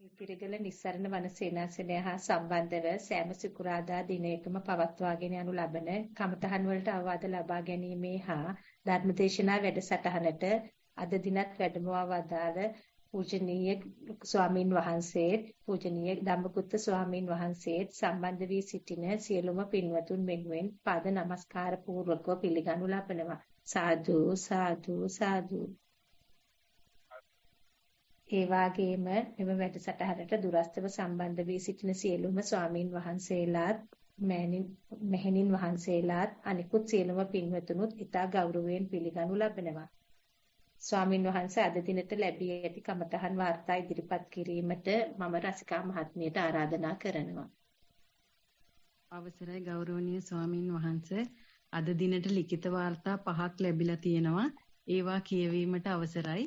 තිරගල නිස්සරණ වන සේනාසනය හා සම්බන්ධව සෑම සිකුරාදා දිනයකම පවත්වාගෙන යනු ලබන කමඨහන් වලට අවවාද ලබා ගැනීමේ හා ධර්මදේශනා වැඩසටහනට අද දිනත් වැඩමවා වදාළ පූජනීය ස්වාමින් වහන්සේත් පූජනීය ධම්මපුත්ත ස්වාමින් වහන්සේත් සම්බන්ධ වී සිටින සියලුම පින්වතුන් වෙනුවෙන් පාද නමස්කාර පූර්වකව පිළිගනු ලබනවා. සාදු සාදු සාදු. ඒ වාගේම මෙම වැඩසටහනට දුරස්ථව සම්බන්ධ වී සිටින සියලුම ස්වාමින් වහන්සේලාත් මෙහෙණින් වහන්සේලාත් අනිකුත් සියලුම පින්වතුනුත් ඉතා ගෞරවයෙන් පිළිගනු ලබනවා. ස්වාමින් වහන්සේ අද දිනට ලැබී ඇති කමඨහන් වාර්තා ඉදිරිපත් කිරීමට මම රසිකා මහත්මියට ආරාධනා කරනවා. අවසරයි ගෞරවනීය ස්වාමින් වහන්සේ, අද දිනට ලිඛිත වාර්තා 5ක් ලැබිලා තියෙනවා. ඒවා කියවීමට අවසරයි.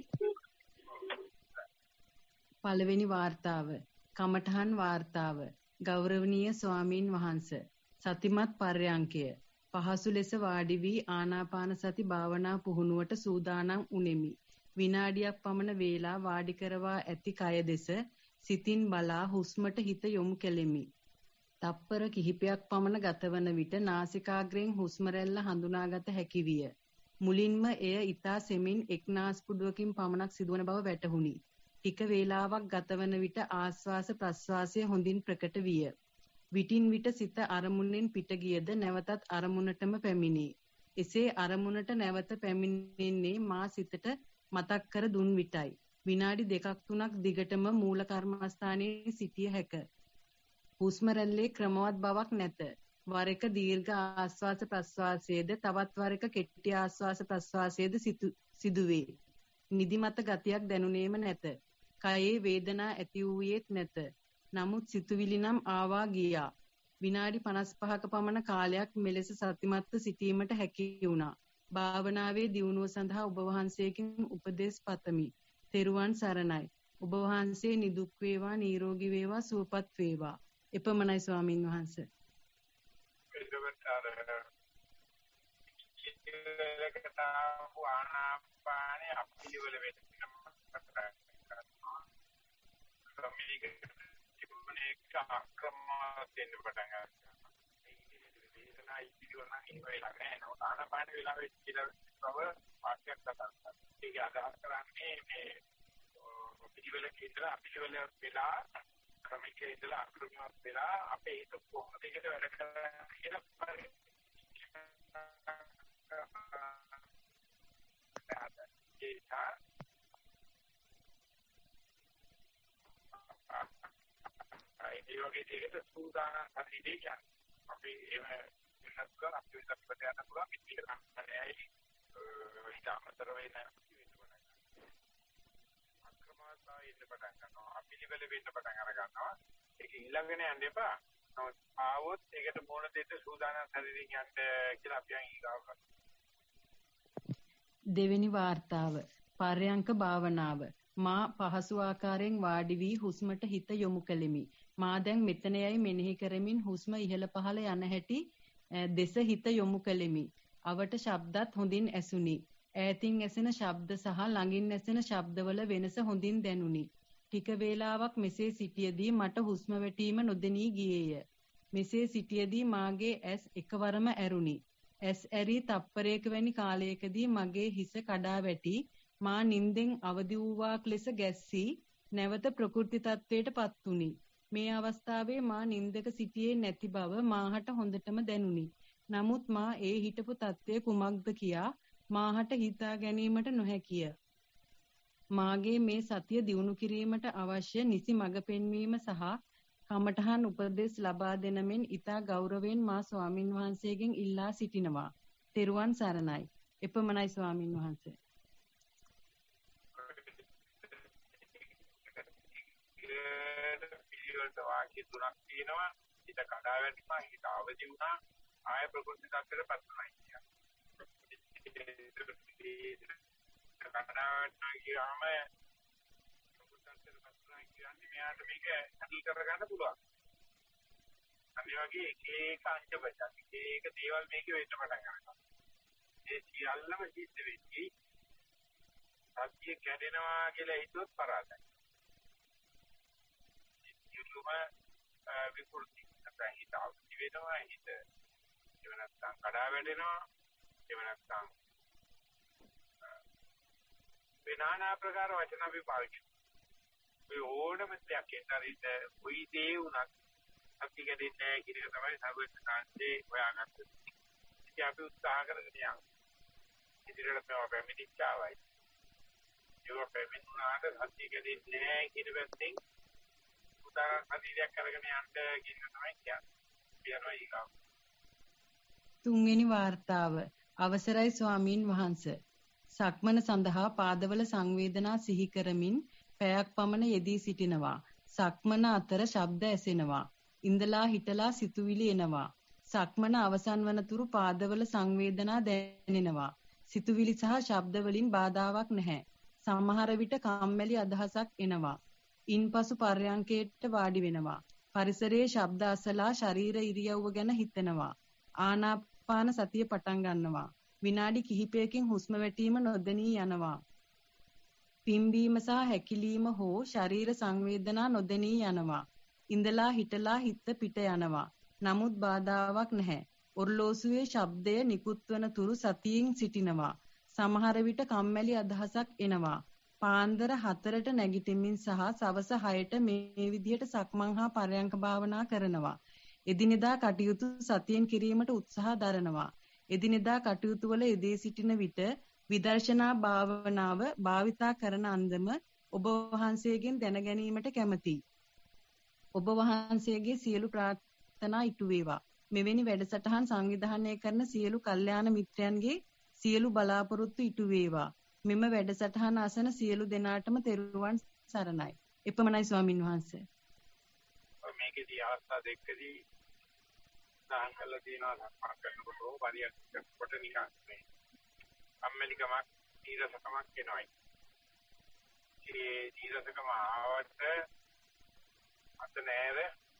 පළවෙනි වාර්තාව කමඨහන් වාර්තාව. ගෞරවනීය ස්වාමින් වහන්සේ, සතිමත් පර්යංකය පහසු ලෙස වාඩි වී ආනාපාන සති භාවනා පුහුණුවට සූදානම් උනේමි. විනාඩියක් පමණ වේලා වාඩි කරවා ඇති කය දෙස සිතින් බලා හුස්මට හිත යොමු කෙලෙමි. තප්පර කිහිපයක් පමණ ගතවන විට නාසිකාග්‍රයෙන් හුස්ම රැල්ල හඳුනාගත හැකි විය. මුලින්ම එය ඊතා සෙමින් එක් නාස්පුඩුවකින් පමණක් සිදුවන බව වැටහුණි. ටික වේලාවක් ගතවන විට ආස්වාස ප්‍රස්වාසය හොඳින් ප්‍රකට විය. විටින් විට සිත අරමුණෙන් පිට ගියද නැවතත් අරමුණටම පැමිණේ. එසේ අරමුණට නැවත පැමිණෙන්නේ මා සිතට මතක් කර දුන් විටයි. විනාඩි 2-3ක් දිගටම මූල කර්මස්ථානයේ සිටිය හැක. හුස්ම රැල්ලේ ක්‍රමවත් බවක් නැත. වර එක දීර්ඝ ආස්වාස ප්‍රස්වාසයේද තවත් වර එක කෙටි ආස්වාස ප්‍රස්වාසයේද සිදුවේ. නිදිමත ගතියක් දැනුනේම නැත. කයේ වේදනා ඇති වූයේත් නැත. නමුත් සිතුවිලි නම් ආවා ගියා. විනාඩි 55ක පමණ කාලයක් මෙලෙස සතිමත්ව සිටීමට හැකි වුණා. භාවනාවේ දියුණුව සඳහා ඔබ වහන්සේගෙන් උපදෙස් පතමි. තෙරුවන් සරණයි. ඔබ වහන්සේ නිදුක් වේවා, නිරෝගී වේවා, සුවපත් වේවා. එපමණයි ස්වාමින් වහන්සේ. ආනාපානේ අපිලිවල වෙන්න මේක අක්‍රමවත් වෙන්න පටන් ගන්නවා. වේදනා ඉදිරියන ඉවෙලා නැහැ. ආනාපාන වෙලාවෙත් කියලා බව පාඩයක් කරනවා. ඒක අදහස් කරන්නේ මේ පිළිවෙල කියලා අපිලිවල වෙලා ක්‍රමික ඉඳලා අක්‍රමවත් වෙලා අපේ හිත කොහොමද ඒකට වැඩ කරන්නේ කියලා බලන්න. ඒ වගේ දෙයකට සූදානම් හරිදී කියන්නේ අපි එහෙම වෙනස් කරලා අපි විතරක් යන්න පුළුවන් පිටිය ගන්නෑයි ඊට අමතර වෙන අක්‍රමතාවය ඉන්න පටන් ගන්නවා අපිලිවල වෙන්න පටන් අර ගන්නවා ඒක ඊළඟට යන්න එපා නමුත් ආවොත් ඒකට මොන දෙයක සූදානම් හරිදී යන්න කියලා අපි ඊගාව දෙවෙනි වාර්තාව පර්යංක භාවනාව. මා පහසු ආකාරයෙන් වාඩි වී හුස්මට හිත යොමු කෙලිමි. මා දැන් මෙතන යයි මෙනෙහි කරමින් හුස්ම ඉහළ පහළ යන හැටි දෙස හිත යොමු කෙලිමි. අවට ශබ්දත් හොඳින් ඇසුනි. ඈතින් ඇසෙන ශබ්ද සහ ළඟින් ඇසෙන ශබ්දවල වෙනස හොඳින් දැනුනි. ටික වේලාවක් මෙසේ සිටියදී මට හුස්ම වැටීම නොදෙනී ගියේය. මෙසේ සිටියදී මාගේ ඇස් එකවරම ඇරුණි. ඇස් ඇරී තප්පරයක වැනි කාලයකදී මගේ හිස කඩා වැටි මා නිින්දෙන් අවදි වූවාක් ලෙස ගැස්සී නැවත ප්‍රකෘති තත්වයට පත් වුනි. මේ අවස්ථාවේ මා නිින්දක සිටියේ නැති බව මාහට හොඳටම දැනුනි. නමුත් මා ඒ හිටපු තත්වය කුමක්ද කියා මාහට හිතා ගැනීමට නොහැකිය. මාගේ මේ සතිය දියුණු කිරීමට අවශ්‍ය නිසි මඟ පෙන්වීම සහ කමඨහන් උපදෙස් ලබා දෙන මෙන් ඊතා ගෞරවයෙන් මා ස්වාමින් වහන්සේගෙන් ඉල්ලා සිටිනවා. තෙරුවන් සරණයි. එපමණයි ස්වාමින් වහන්සේ. වාක්‍ය තුනක් තියෙනවා. ඊට කඩා වැටීම, ඊට අවදි වුණා, ආය ප්‍රකෘති tattරපත් වුණා කියන්නේ. කඩා වැටෙනවා කියලාම ප්‍රකෘති tattරපත් වුණා කියන්නේ මෙයාට මේක හැටි කරගන්න පුළුවන්. අනිත් වගේ එක අංශ බෙදලා එක දේවල් මේකේ වෙන්න පටන් ගන්නවා. ඒ සියල්ලම සිද්ධ වෙන්නේ සත්‍ය කැඩෙනවා කියලා හිතුවොත් පරාදයි. නිතරම විකෘති නැත්නම් හිත අවදි වෙනවා හිත එහෙම නැත්නම් කඩා වැටෙනවා එහෙම නැත්නම් වෙනානා ප්‍රකාර වචන අපි පාවිච්චි කරනවා. ඕනම දෙයක් ඇතරිට කොයි දේ වුණත් අපි ගැදෙන්නේ නැහැ කියන එක තමයි සර්වඥාන්සේ හොයාගත්තේ. ඉතින් අපි උත්සාහ කරගෙන යනවා. ඉදිරියට මේවා පැමිණිච්චාවයි. ඒක පැමිණුණාට සත්‍ය ගැදෙන්නේ නැහැ කියන පැත්තෙන් උදාහරණ හදිරියක් අරගෙන යන්න කියන එක තමයි කියන්නේ. කියනවා ඊගාව. තුන්වෙනි වාර්තාව අවසරයි ස්වාමීන් වහන්ස. සක්මන සඳහා පාදවල සංවේදනා සිහි කරමින් පැයක් පමණ යෙදී සිටිනවා. සක්මන අතර ශබ්ද ඇසෙනවා. ඉඳලා හිටලා සිතුවිලි එනවා. සක්මන අවසන් වනතුරු පාදවල සංවේදනා දැනෙනවා. සිතුවිලි සහ ශබ්ද වලින් බාධාවක් නැහැ. සමහර විට කම්මැලි අදහසක් එනවා. ඉන්පසු පර්යංකයට වාඩි වෙනවා. පරිසරයේ ශබ්ද අසලා ශරීර ඉරියව්ව ගැන හිතනවා. ආනාපාන සතිය පටන් ගන්නවා. විනාඩි කිහිපයකින් හුස්ම වැටීම නොදැනී යනවා. පිම්බීම සහ හැකිලීම හෝ ශරීර සංවේදනා නොදැනී යනවා. ඉඳලා හිටලා හිත පිට යනවා. නමුත් බාධාවක් නැහැ. ඔර්ලෝසුවේ ශබ්දය නිකුත් වන තුරු සතියෙන් සිටිනවා. සමහර විට කම්මැලි අදහසක් එනවා. පාන්දර 4ට නැගිටිමින් සහ සවස 6ට මේ විදිහට සක්මන් හා පරයන්ක භාවනා කරනවා. එදිනෙදා කටයුතු සතියෙන් කිරීමට උත්සාහ දරනවා. එදිනෙදා කටයුතු වල යෙදී සිටින විට විදර්ශනා භාවනාව භාවිතා කරන අන්දම ඔබ වහන්සේගෙන් දැන ගැනීමට කැමැතියි. ඔබ වහන්සේගේ සියලු ප්‍රාර්ථනා ඉටු වේවා. මෙවැනි වැඩසටහන් සංවිධානය කරන සියලු කල්යාණ මිත්‍රයන්ගේ සියලු බලාපොරොත්තු ඉටු වේවා. මෙම වැඩසටහන අසන සියලු දෙනාටම තෙරුවන් සරණයි. එපමණයි ස්වාමින් වහන්සේ. මේකේදී අවස්ථා දෙකදී සාහන් කළා තියෙනවා සක්මන් කරනකොට පරියක් කොට නිකන් මේ අම්මලිකමක් ඊරසකමක් එනවායි. ඒ ඊරසකම ආවට අත නෑර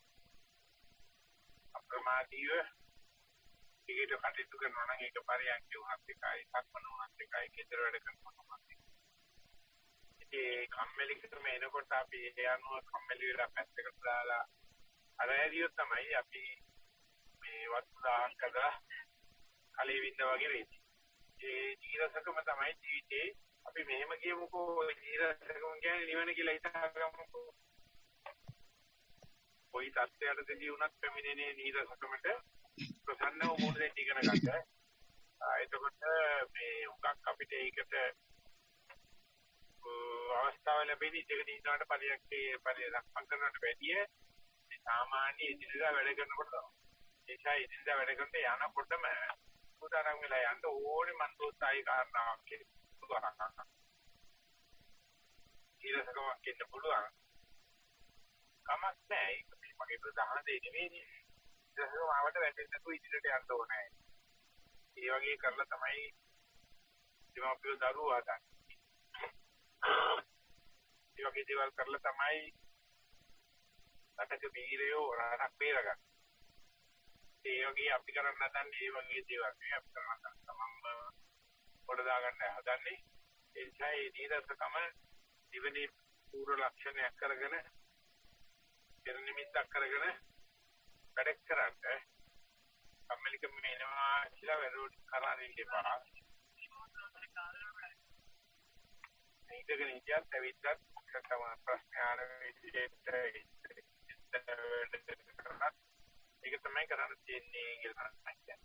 අප්‍රමාදීව ඊට කටයුතු කරනවා නම් ඒක පරියක් වුණත් එකයි සක්මන වුණත් එකයි කේතර වැඩ කරනවා. ඒ කම්මැලිකම එනකොට අපි ඒ අනුව කම්මැලි වෙලා පැත්තකට දාලා අර ඇරියොත් තමයි අපි මේ වස්තුදාහන් කරලා කලේ විඳ වගේ වෙන්නේ. ඒ ජීරසකම තමයි ජීවිතේ අපි මෙහෙම කියමුකෝ ජීරසකම කියන්නේ නිවන කියලා හිතාගමුකෝ. කොයි තත්ත්වයකටදී වුණත් පැමිණෙන්නේ නීරසකමට ප්‍රසන්නව මොන දෙයක් ඉගෙන ගන්න. එතකොට මේ උගක් අපිට ඒකට අවස්ථාව ලැබෙන්නේ ඉඳගෙන ඉන්නවට පරිලක්ෂණ කරනවට වැඩිය සාමාන්‍ය ඉදිරියට වැඩ කරනකොට ඒසයි ඉදිරියට වැඩ කරනකොට යනකොටම උදාහරණ වෙලා යන්න ඕනේ මන්දෝත්සාහී කාරණාවක් කියලා. ඊළඟට කියන්න පුළුවන්. කමක් නැහැ. මගේ ප්‍රධාන දේ නෙවෙයි. ඒක ආවට වැටෙන්න තු ඉදිරියට යන්න ඕනේ. ඒ වගේ කරලා තමයි දෙමාපියෝ දරුවෝ හදන්නේ. ඒ වගේ දේවල් කරලා තමයි රටක වීරයෝ රටක් බේරගන්නේ. ඒ වගේ අපි කරන්න හදන්නේ ඒ වගේ දේවල් නෙවෙයි අපි කරන්න තමන්ම පොඩ දාගන්න හදන්නේ. ඒ නිසා ඒ නීරසකම දිවනේ පූර්ව ලක්ෂණයක් කරගෙන පෙර නිමිත්තක් කරගෙන වැඩ කරන්නේ. කම්මැලිකම එනවා කියලා වැරොත් කරන්නේ ඉපා. ඉතින් ඉතිහාස ඇවිත්ත් තම ප්‍රශ්න විදිහට ඒක තමයි කරන්න තියෙන්නේ කියලා තමයි.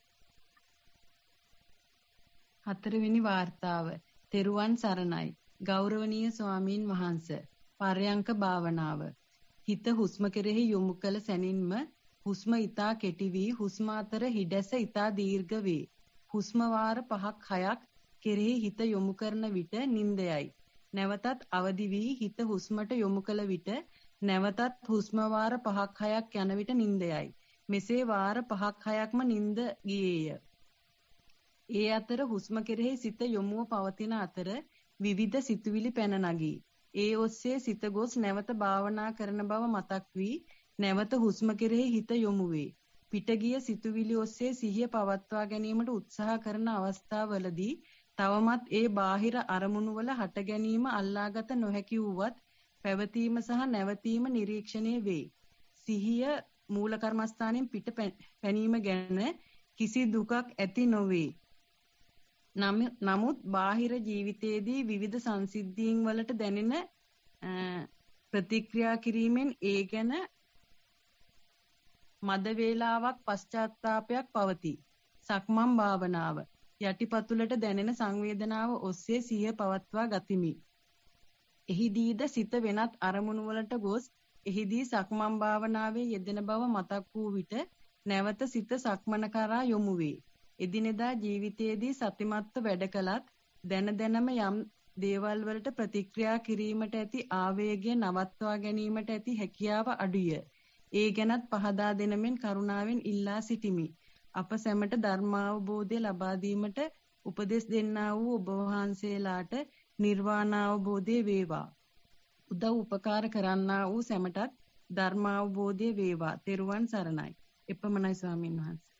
හතරවෙනි වාර්තාව. තෙරුවන් සරණයි. ගෞරවනීය ස්වාමීන් වහන්සේ. පර්යංක භාවනාව. හිත හුස්ම කෙරෙහි යොමු කළ සැනින්ම හුස්ම ඊතා කෙටි වී හුස්ම අතර හිඩැස ඊතා දීර්ඝ වේ. හුස්ම වාර 5ක් 6ක් කෙරෙහි හිත යොමු කරන විට නිින්දයයි. නැවතත් අවදි වී හිත හුස්මට යොමු කළ විට නැවතත් හුස්ම වාර 5ක් 6ක් යන විට නිින්දයයි. මෙසේ වාර 5ක් 6ක්ම නිින්ද ගියේය. ඒ අතර හුස්ම කෙරෙහි සිත යොමුව පවතින අතර විවිධ සිතුවිලි පැන නගී. ඒ ඔස්සේ සිත ගොස් නැවත භාවනා කරන බව මතක් වී නැවත හුස්ම කෙරෙහි හිත යොමු වේ. පිටගිය සිතුවිලි ඔස්සේ සිහිය පවත්වා ගැනීමට උත්සාහ කරන අවස්ථාවවලදී තවමත් ඒ බාහිර අරමුණු වල හට ගැනීම අල්ලාගත නොහැකි වුවත් පැවතීම සහ නැවතීම නිරීක්ෂණය වේ. සිහිය මූල කර්මස්ථානයෙන් පිට පැනීම ගැන කිසි දුකක් ඇති නොවේ. නමුත් බාහිර ජීවිතයේදී විවිධ සංසිද්ධීන් වලට දැනෙන ප්‍රතික්‍රියා කිරීමෙන් ඒ ගැන මද වේලාවක් පශ්චාත්තාවපයක් පවතී. සක්මන් භාවනාව යටිපතුලට දැනෙන සංවේදනාව ඔස්සේ සිහිය පවත්වා ගතිමි. එහිදීද සිත වෙනත් අරමුණු වලට ගොස් එහිදී සක්මන් භාවනාවේ යෙදෙන බව මතක් වූ විට නැවත සිත සක්මන කරා යොමු වේ. එදිනෙදා ජීවිතයේදී සතිමත්ව වැඩ කළත් දැනම යම් දේවල් වලට ප්‍රතික්‍රියා කිරීමට ඇති ආවේගය නවත්වා ගැනීමට ඇති හැකියාව අඩුය. ඒ ගැනත් පහදා දෙනමින් කරුණාවෙන් ඉල්ලා සිටිමි. අප සැමට ධර්මාවබෝධය ලබා දීමට උපදෙස් දෙන්නා වූ ඔබ වහන්සේලාට නිර්වාණ අවබෝධය වේවා. උදව් උපකාර කරන්නා වූ සැමටත් ධර්මාවබෝධය වේවා. තෙරුවන් සරණයි. එපමණයි ස්වාමීන් වහන්සේ.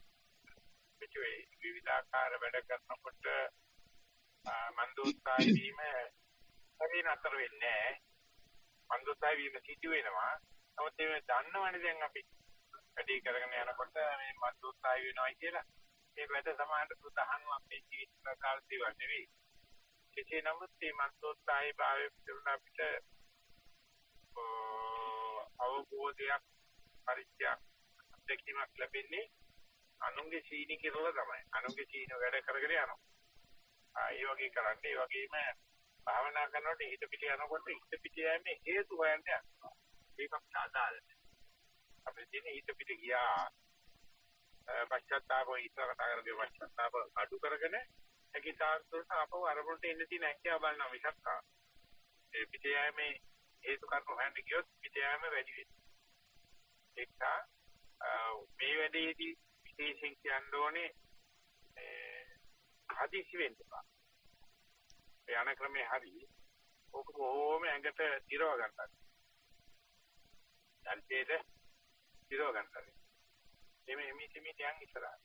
විවිධාකාර වැඩ කරනකොට මන්දෝත්සාහී වීම හරියට අතර වෙන්නේ නැහැ. මන්දෝත්සාහී වීම සිදු වෙනවා. නමුත් ඒ දන්නවනේ දැන් අපි වැඩි කරගෙන යනකොට මේ මන්දෝත්සාහී වෙනවා කියලා. ඒ වැඩ සමානට ප්‍රධානම අපේ ජීවිත ප්‍රකාශය නෙවෙයි. කෙසේ නමුත් මේ මන්දෝත්සාහී භාවය පිළිබඳ අපිට අවබෝධයක් පරිච්ඡයක් දෙකීමක් ලැබෙන්නේ අනුන්ගේ සීනි කිරවල තමයි. අනුන්ගේ සීන වැඩ කරගෙන යනවා. ඒ වගේ කරන්නේ ඒ වගේම භාවනා කරනකොට හිත පිට යනකොට හිත පිට යන්නේ හේතු හොයන්න යනවා. ඒකක් සාධාරණ. අපිට තියෙන හිත පිට ගියා පශ්චාත්තාපය ඉස්සරහට කරගෙන පශ්චාත්තාප අඩු කරගෙන ඒකේ තාක්ෂණයට අපව අරමුණට එන්න තියෙන හැකියාව බලනවා මිසක් ඒ පිට යෑමේ හේතු කාරණා හොයන්න ගියොත් පිට යෑම වැඩි වෙනවා. ඒක මේ වැඩේදී විශේෂයෙන් කියන්න ඕනේ හදිසි වෙන්න එපා. ඒ යන ක්‍රමේ හරි ඕක කොහොම ඇඟට දිරව ගන්නවා. දැල්පේද දිරව ගන්නවා. එමෙ යන් ඉස්සරහ.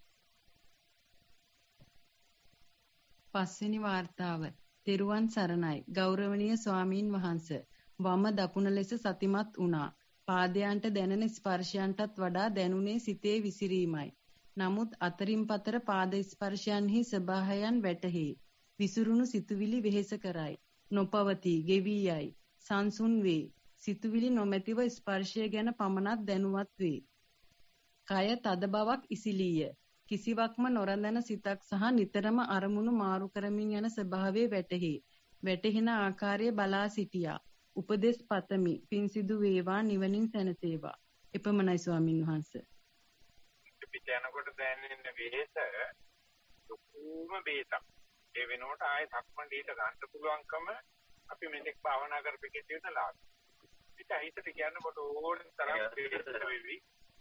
පස්වෙනි වාර්තාව. තෙරුවන් සරණයි. ගෞරවනීය ස්වාමීන් වහන්සේ. වම දකුණ ලෙස සතිමත් වුණා. පාදයන්ට දැනෙන ස්පර්ශයන්ටත් වඩා දැනුනේ සිතේ විසිරීමයි. නමුත් අතරින් පතර පාද ස්පර්ශයන්හි ස්වභාවයන් වැටහි. විසිරුණු සිතුවිලි වෙහෙස කරයි. නොපවතී, ගෙවි යයි. සංසුන් වේ. සිතුවිලි නොමැතිව ස්පර්ශය ගැන පමණක් දැනුවත් වේ. කය තද බවක් ඉසිලීය. කිසිවක්ම නොරඳන සිතක් සහ නිතරම අරමුණු මාරු කරමින් යන ස්වභාවය වැටහි. වැටෙන ආකාරය බලා සිටියා. උපදේශ පතමි. පින් සිදු වේවා, නිවනින් සැනසේවා. එපමණයි ස්වාමින් වහන්සේ. පිට යනකොට දැනෙන වෙහෙස දුකම වේතක්. ඒ වෙනකොට ආයේ සක්මන් දීට ගන්න පුළුවන්කම අපි මෙතෙක් භාවනා කරපෙකේ තියෙන ලාභ. පිට හිතට කියනකොට ඕන තරම් වෙහෙස වෙවි.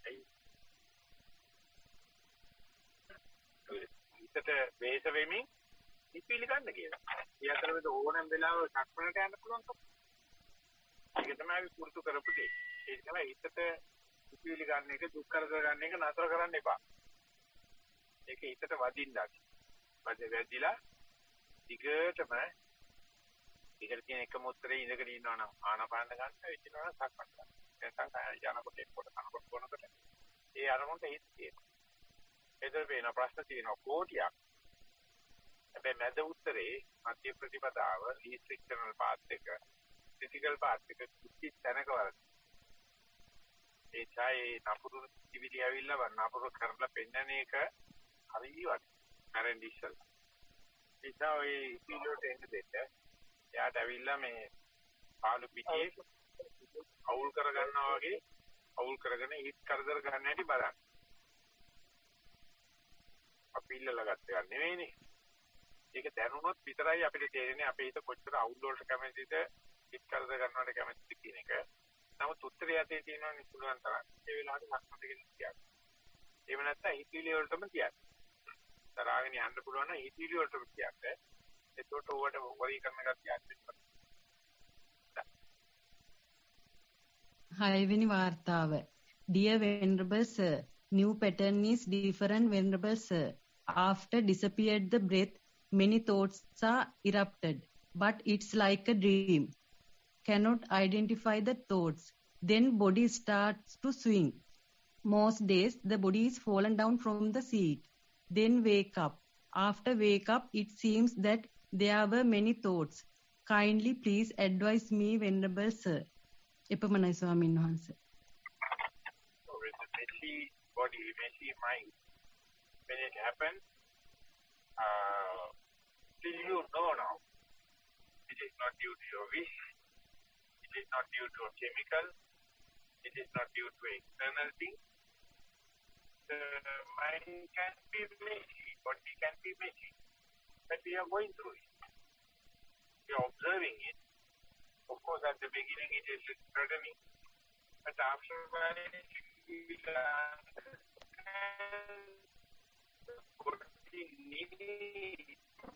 හිතට වෙහෙස වෙමින් ඉපිලි ගන්න කියලා. ඒ අතරේ ඕනම වෙලාවක සක්මනට යන්න පුළුවන්කම. ඒක තමයි අපි පුරුදු කරපු දේ. ඒක තමයි හිතට ඉපිලි ගන්න එක, දුක් කරදර ගන්න එක නතර කරන්න එපා. ඒක හිතට වදින්නත්. වැදිලා දිගටම ඉතින් කියන එක මුත්‍රේ ඉඳගෙන ඉන්නවා නම් ආනාපාන ගන්න වෙච්චනවා නම් සක්මන් කරන්න. නැත්නම් යනකොට එක්කොට කනකොට කොනකට ඒ අරමුණට හිත තියෙනවා. එතන වෙන ප්‍රශ්න තියෙනවා කෝටියක්. හැබැයි මැද උත්තරේ මධ්‍ය ප්‍රතිපදාව රීස්ට්‍රික්ෂනල් පාත් එක ක්‍රිටිකල් පාත් එක කිසි තැනක වරද. ඒ ඡායේ නපුරු කිවිලි ඇවිල්ලා වන්නපුරු කරලා පෙන්නන එක හරියට කරන් ඉස්සල්. ඒසා ඔය ඉතිලෝට එන්න දෙන්න. එයාට ඇවිල්ලා මේ පාළු පිටියේ අවුල් කරගන්නවා වගේ අවුල් කරගෙන හිත කරදර ගන්න හැටි බලන්න. අපි ඉල්ලලා ගත්ත එක නෙවෙයිනේ. ඒක දැනුනොත් විතරයි අපිට තේරෙන්නේ අපේ හිත කොච්චර අවුල් වලට කැමතිද හිත කරදර ගන්නවට කැමතිද කියන එක. නමුත් උත්තරය ඇතේ තියෙනවා නේ පුළුවන් තරම්. ඒ වෙලාවට ලක්ෂණ දෙකෙන් කියන්න. එහෙම නැත්නම් හිතවිලි වලටම කියන්න. තරහගෙන යන්න පුළුවන් නම් හිතවිලි වලටම කියන්න. ඒකට ඕවට වරි කරන එකක් කියන්න. හයවෙනි වාර්තාව. Dear Venerable Sir, new pattern is different, Venerable Sir. After disappeared the breath, many thoughts are erupted, but it's like a dream. cannot identify the thoughts. Then body starts to swing. Most days the body is fallen down from the seat. Then wake up. After wake up, it seems that there were many thoughts. Kindly please advise me, Venerable Sir. එපමණයි ස්වාමීන් වහන්සේ. So with the messy body, messy mind, when it happens, till you know now, it is not due to your wish, it is not due to a chemical, it is not due to external thing. The mind can be messy, body can be messy, but we are going through it. We are observing it. Of course, at the beginning it is threatening, but after a while you will understand the body needs,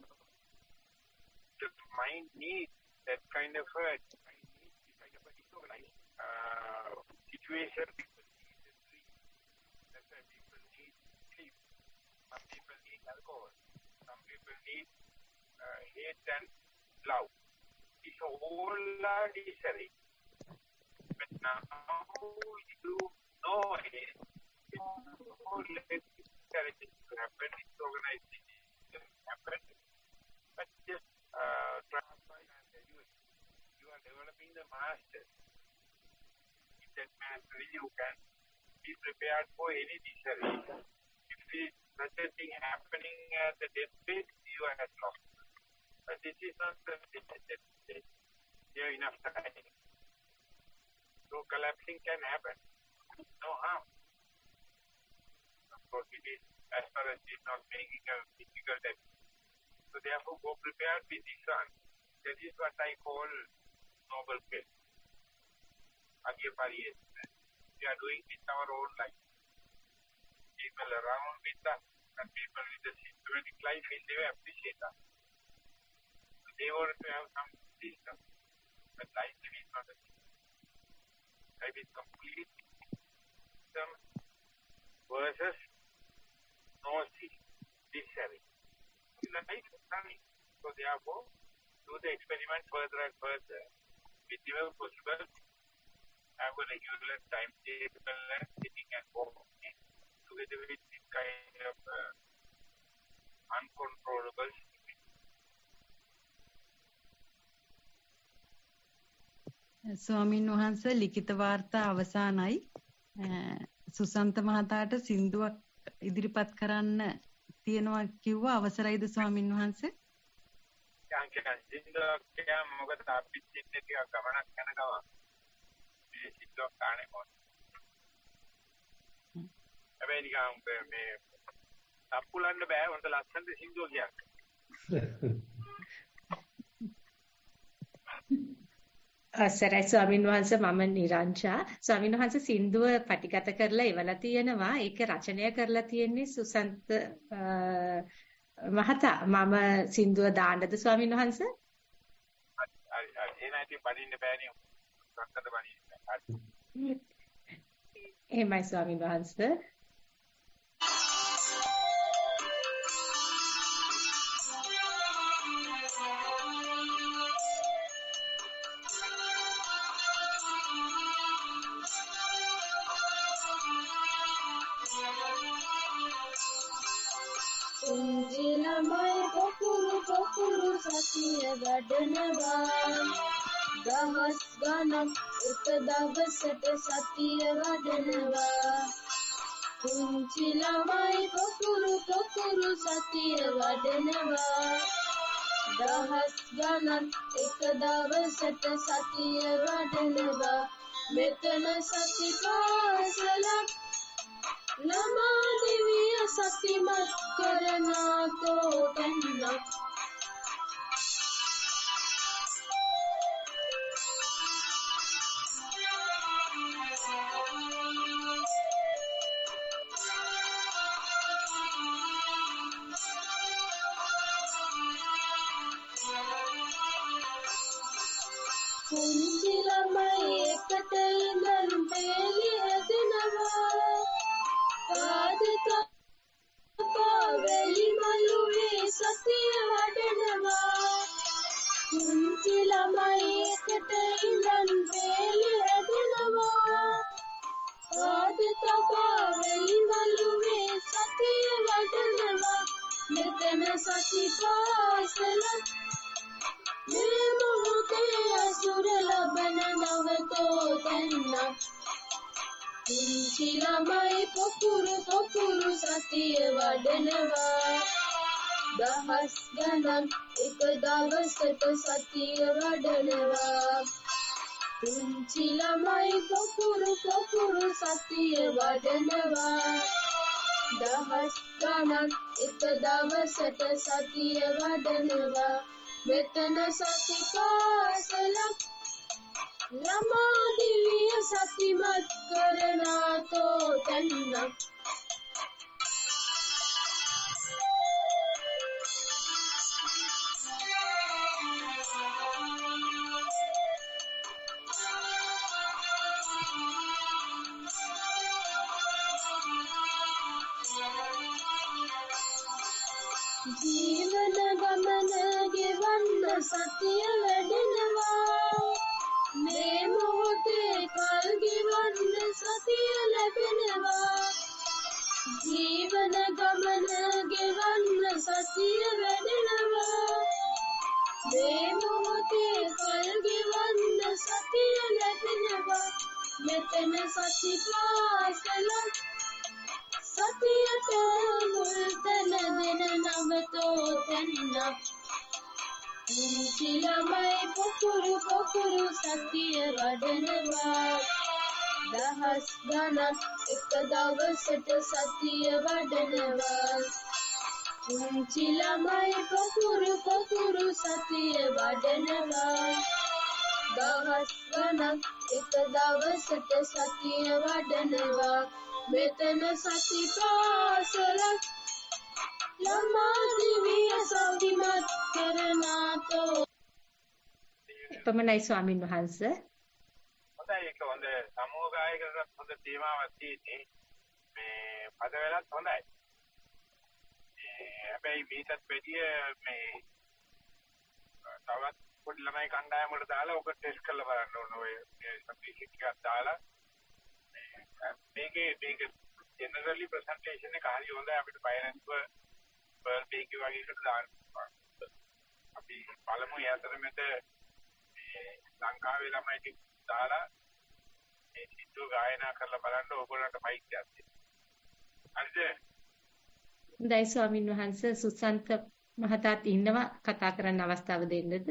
the mind needs that kind of a disorganized situation. People need sleep. That's why people need sleep. Some people need alcohol. Some people need hate and love. These all are necessary. But now you know it. Let it happen. It's organized. It happen. But just try and you are developing the master. In that mastery, you can be prepared for any misery. If such a thing happening at the deathbed, you are lost. But this is not the deathbed. Here enough time. So collapsing can happen. No harm. Of course, it is as far as it is not making a difficult death. So therefore, go prepared with this one. That is what I call noble faith. We are doing it in our own life. People around with us and people with a systematic life, they will appreciate us. So they want to have some system. But life is not a system. Life is complete system versus no system. This having. Life is running. So therefore, do the experiment further and further. Whichever possible, have a regular timetable and sitting and walking together with this kind of uncontrollable situation. ස්වාමීන් වහන්සේ ලිඛිත වාර්තා අවසానයි. සුසන්ත මහතාට සින්දුවක් ඉදිරිපත් කරන්න තියෙනවා කිව්වා අවසරයිද ස්වාමීන් වහන්සේ? සින්දුවක් කියන්න මොකද අපි සින්දුව ටිකක් ගමනක් යන ගමන් මේ සින්දුවක් කාණේ මොකද? හැබැයි නිකන් මේ තප්පුලන්න බෑ හොඳ ලස්සනට සින්දුව කියන්න. අවසරයි ස්වාමීන් වහන්සේ මම නිරංජා ස්වාමීන් වහන්සේ සින්දුව පටිගත කරලා ඉවලා තියෙනවා ඒක රචනය කරලා තියෙන්නේ සුසන්ත මහතා මම සින්දුව දාන්නද ස්වාමීන් වහන්සේ එනයිටි බඩින්න බෑනේ සුසන්තට බඩින්න එහෙමයි ස්වාමීන් වහන්සේ ළමයි පොකුරු සතිය වඩනවා දහස් ගණන් එක දවසට සතිය වඩනවා පුංචි ළමයි පොකුරු සතිය වඩනවා දහස් ගණන් එක දවසට සතිය වඩනවා මෙතන සති පාසලක් ළමා දිවිය සතිමත් කරන තෝතැන්නක් පුංචි ළමයි එකට ඉඳන් පෙළි හැදෙනවා වැලි මළුවේ සතිය වඩනවා පුංචි ළමයි එකට ඉඳන් තැන්න පුංචි ළමයි පොකුරු සතිය වඩනවා දහස් ගණන් එක දවසට සතිය වඩනවා පුංචි ළමයි පොකුරු සතිය වඩනවා දහස් ගණන් එක දවසට සතිය වඩනවා මෙතන සති පාසලක් ළමා දිවිය සතිමත් කරන තෝතැන්නක් ජීවන ගමන ගෙවන්න සතිය වැඩෙනවා මේ මොහොතේ කල් ගෙවන්න සතිය ලැබෙනවා ජීවන ගමන ගෙවන්න සතිය වැඩෙනවා මේ මොහොතේ කල් ගෙවන්න සතිය ලැබෙනවා මෙතන සති පාසලක් සතියට මුල් තැන දෙන නවතෝ තැන්නක් පුංචි ළමයි පොකුරු සතිය වඩනවා දහස් ගණන් එක දවසට සතිය වඩනවා පුංචි ළමයි පොකුරු සතිය වඩනවා දහස් ගණන් එක දවසට සතිය වඩනවා මෙතන සති පාසලක් ළමා දිවිය සතිමත් කරන තෝ එපමණයි ස්වාමින් වහන්සේ. හොඳයි ඒක හොඳ සමූහ ගායකකට හොඳ තේමාවක් තියෙන්නේ. මේ පද වලත් හොඳයි. හැබැයි මේකත් වැඩිය මේ තවත් පොඩි ළමයි කණ්ඩායමකට දාලා ඔක ටෙස්ට් කරලා බලන්න ඕන ඔය සබ්ජෙක්ට් එකක් දාලා මේක ජෙනරලි ප්‍රසන්ටේෂන් එක හරි හොඳයි අපිට බය නැතුව බර්ත්ඩේ වගේ එකට දාන්න. අපි පළමු යතරමෙත මේ ලංකාවේ ළමයි ටික දාලා මේ සිද්ධ ගායනා කරලා බලන්න ඕගොල්ලන්ට මයික් එකක් තියෙනවා. හරිද? හොඳයි ස්වාමින් වහන්සේ සුසන්ත මහතාත් ඉන්නවා කතා කරන්න අවස්ථාව දෙන්නද?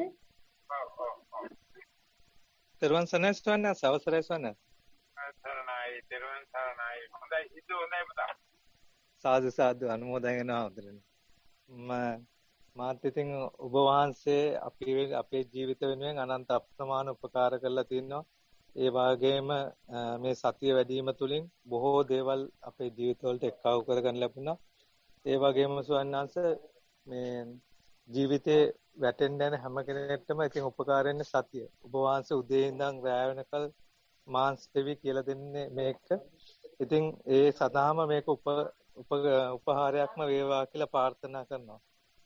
තෙරුවන් සරණයි ස්වාමීන් වහන්සේ අවසරයි ස්වාමීන් සරණයි තෙරුවන් සරණයි හොඳයි සිද්ධ හොඳයි පුතා. සාදු අනුමෝදන් වෙනවා හොඳට. මාත් ඉතින් ඔබ වහන්සේ අපේ ජීවිත වෙනුවෙන් අනන්ත අප්‍රමාණ උපකාර කරලා තිනවා. ඒ වගේම මේ සතිය වැඩිම තුලින් බොහෝ දේවල් අපේ ජීවිතවලට එක්කව කරගන්න ලැබුණා. ඒ වගේම ස්වාමීන් වහන්සේ මේ ජීවිතේ වැටෙන්න යන හැම කෙනෙක්ටම ඉතින් උපකාර වෙන්නේ සතිය. ඔබ වහන්සේ උදේ ඉඳන් රැය වෙනකල් මාන්ස්ටෙවි කියලා දෙන්නේ මේක. ඉතින් ඒ සදාම මේක උපහාරයක්ම වේවා කියලා ප්‍රාර්ථනා කරනවා.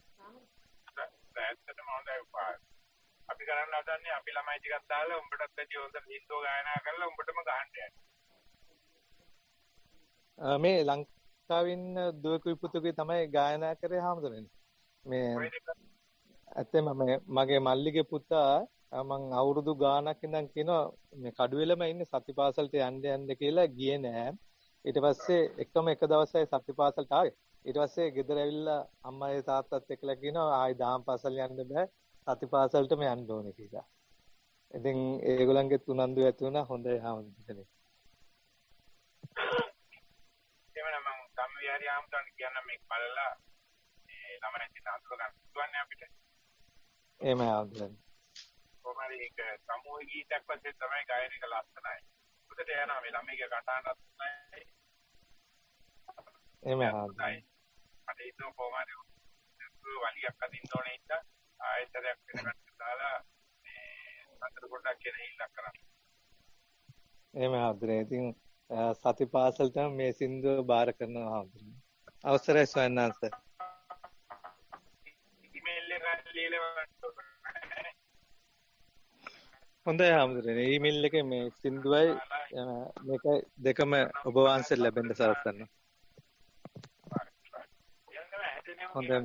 ඇත්තටම හොඳයි උපහාර. අපි කරන්න හදන්නේ අපි ළමයි ටිකක් දාලා උඹටත් ඇටි හොඳ හින්දෝ ගායනා කරලා උඹටම ගහන්න යනවා. මේ ලංකාවින් දුවකුයි පුතුකුයි තමයි ගායනා කරේ හාමුදුරනේ. මේ ඇත්තම මගේ මල්ලිගේ පුතා මං අවුරුදු ගාණක් ඉඳන් කියනවා මේ කඩුවෙලම ඉන්නේ සතිපාසලට යන්න කියලා ගියේ නෑ. ඊට පස්සේ එකම එක දවසයි සතිපාසලට ආවේ. ඊට පස්සේ ගෙදර ඇවිල්ලා අම්මයි තාත්තත් එක්කලා කියනවා ආයි දහම් පාසල් යන්න බෑ සතිපාසලටම යන්න ඕනේ කියලා. ඉතින් ඒගොල්ලන්ගේ උනන්දු ඇති වුණා හොඳයි හාමුදුරනේ. එමනම් මම සම්විහාරී ආම්තන් කියන මේක බලලා මේ ළමයි දින අතුර ගන්න පුළුවන් අපිට. එහෙම හාමුදුරනේ. කොහොමද ඒක සමූහ ගීතයක් වශයෙන් තමයි ගායන එක ලස්සනයි. උදේට යනවා මේ ළමයිගේ කටහඬත් නැහැ. එහෙම හාමුදුරනේ. අද ඉන්න කොහොමද වලියක් අදින්න ඕනේ ඉන්න ආයතරයක් වෙනකට දාලා මේ අතර පොඩ්ඩක් කියන ඉල්ලක් කරන්න. එහෙම හාමුදුරනේ. ඉතින් සතිපාසලටම මේ සින්දුව බාර කරනවා හාමුදුරනේ. අවසරයි ස්වාමීන් වහන්සේ. ඊමේල් එකක් ලියලා හොඳයි හාමුදුරනේ. ඊමේල් එකේ මේ සින්දුවයි මේක දෙකම ඔබ වහන්සේට ලැබෙන්න සලස්වන්න. හොඳයි.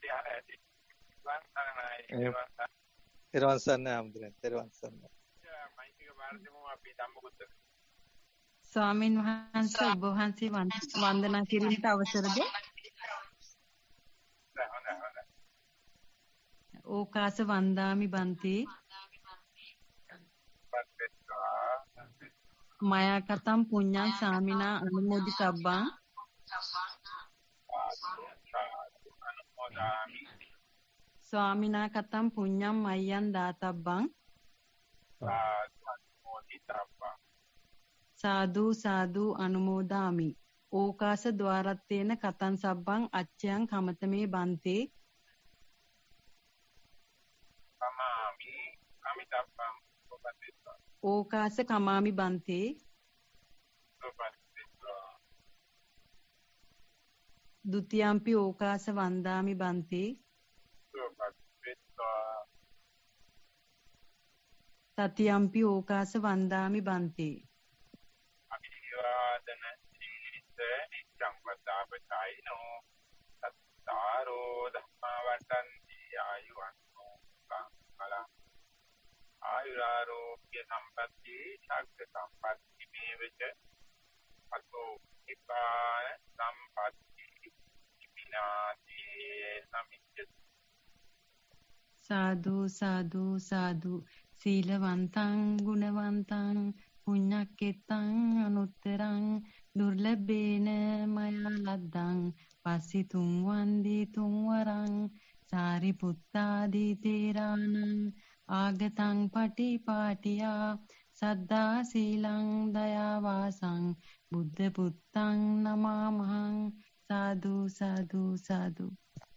තෙරුවන් සරණයි හාමුදුරනේ. තෙරුවන් සරණයි. මෛත්‍රික පාරදීම අපි ධම්මගුත්ත ස්වාමින් වහන්සේ ඔබ වහන්සේ වන්දනා කිරීමට අවසරද? හොඳයි. ඕකාස වන්දාමි බන්ති මයා කතම් පුඤ්ඤං සාමිනා අනුමෝදිතබ්බං ස්වාමිනා කතම් පුඤ්ඤං මය්යං දාතබ්බං සාදු සාදු අනුමෝදාමි. ඕකාස ద్వාරත්තේන කතං සබ්බං අච්ඡයන් කමතමේ බන්තේ ඕකාස කමාමි බන්තේ ဒ ුතියම්පි ඕකාස වන්දාමි බන්තේ තතියම්පි ඕකාස වන්දාමි බන්තේ අභිවාදන සීත නිච්ඡං වදාපචායිනෝ සත්තාරෝ ධම්මා වට්ටන්ති ආයුවන්තෝ කංකලං ආයුරාෝග්‍ය සම්පatti ශක්ති සම්පatti මේවච අතෝ නිපාන සම්පatti විනාති සමිච්ඡ සාදු සාදු සාදු සීලවන්තං ගුණවන්තං පුඤ්ඤක්කෙත්තං අනුත්තරං දුර්ලභේන මයා ලද්දං පස්සිතුං වන්දි තුං වරං සාරිපුත්තාදී තේරාණං ආගතං පටිපාටියා සද්දා සීලං දයාවාසං බුද්ධ පුත්තං නමාමහං සාදු සාදු සාදු.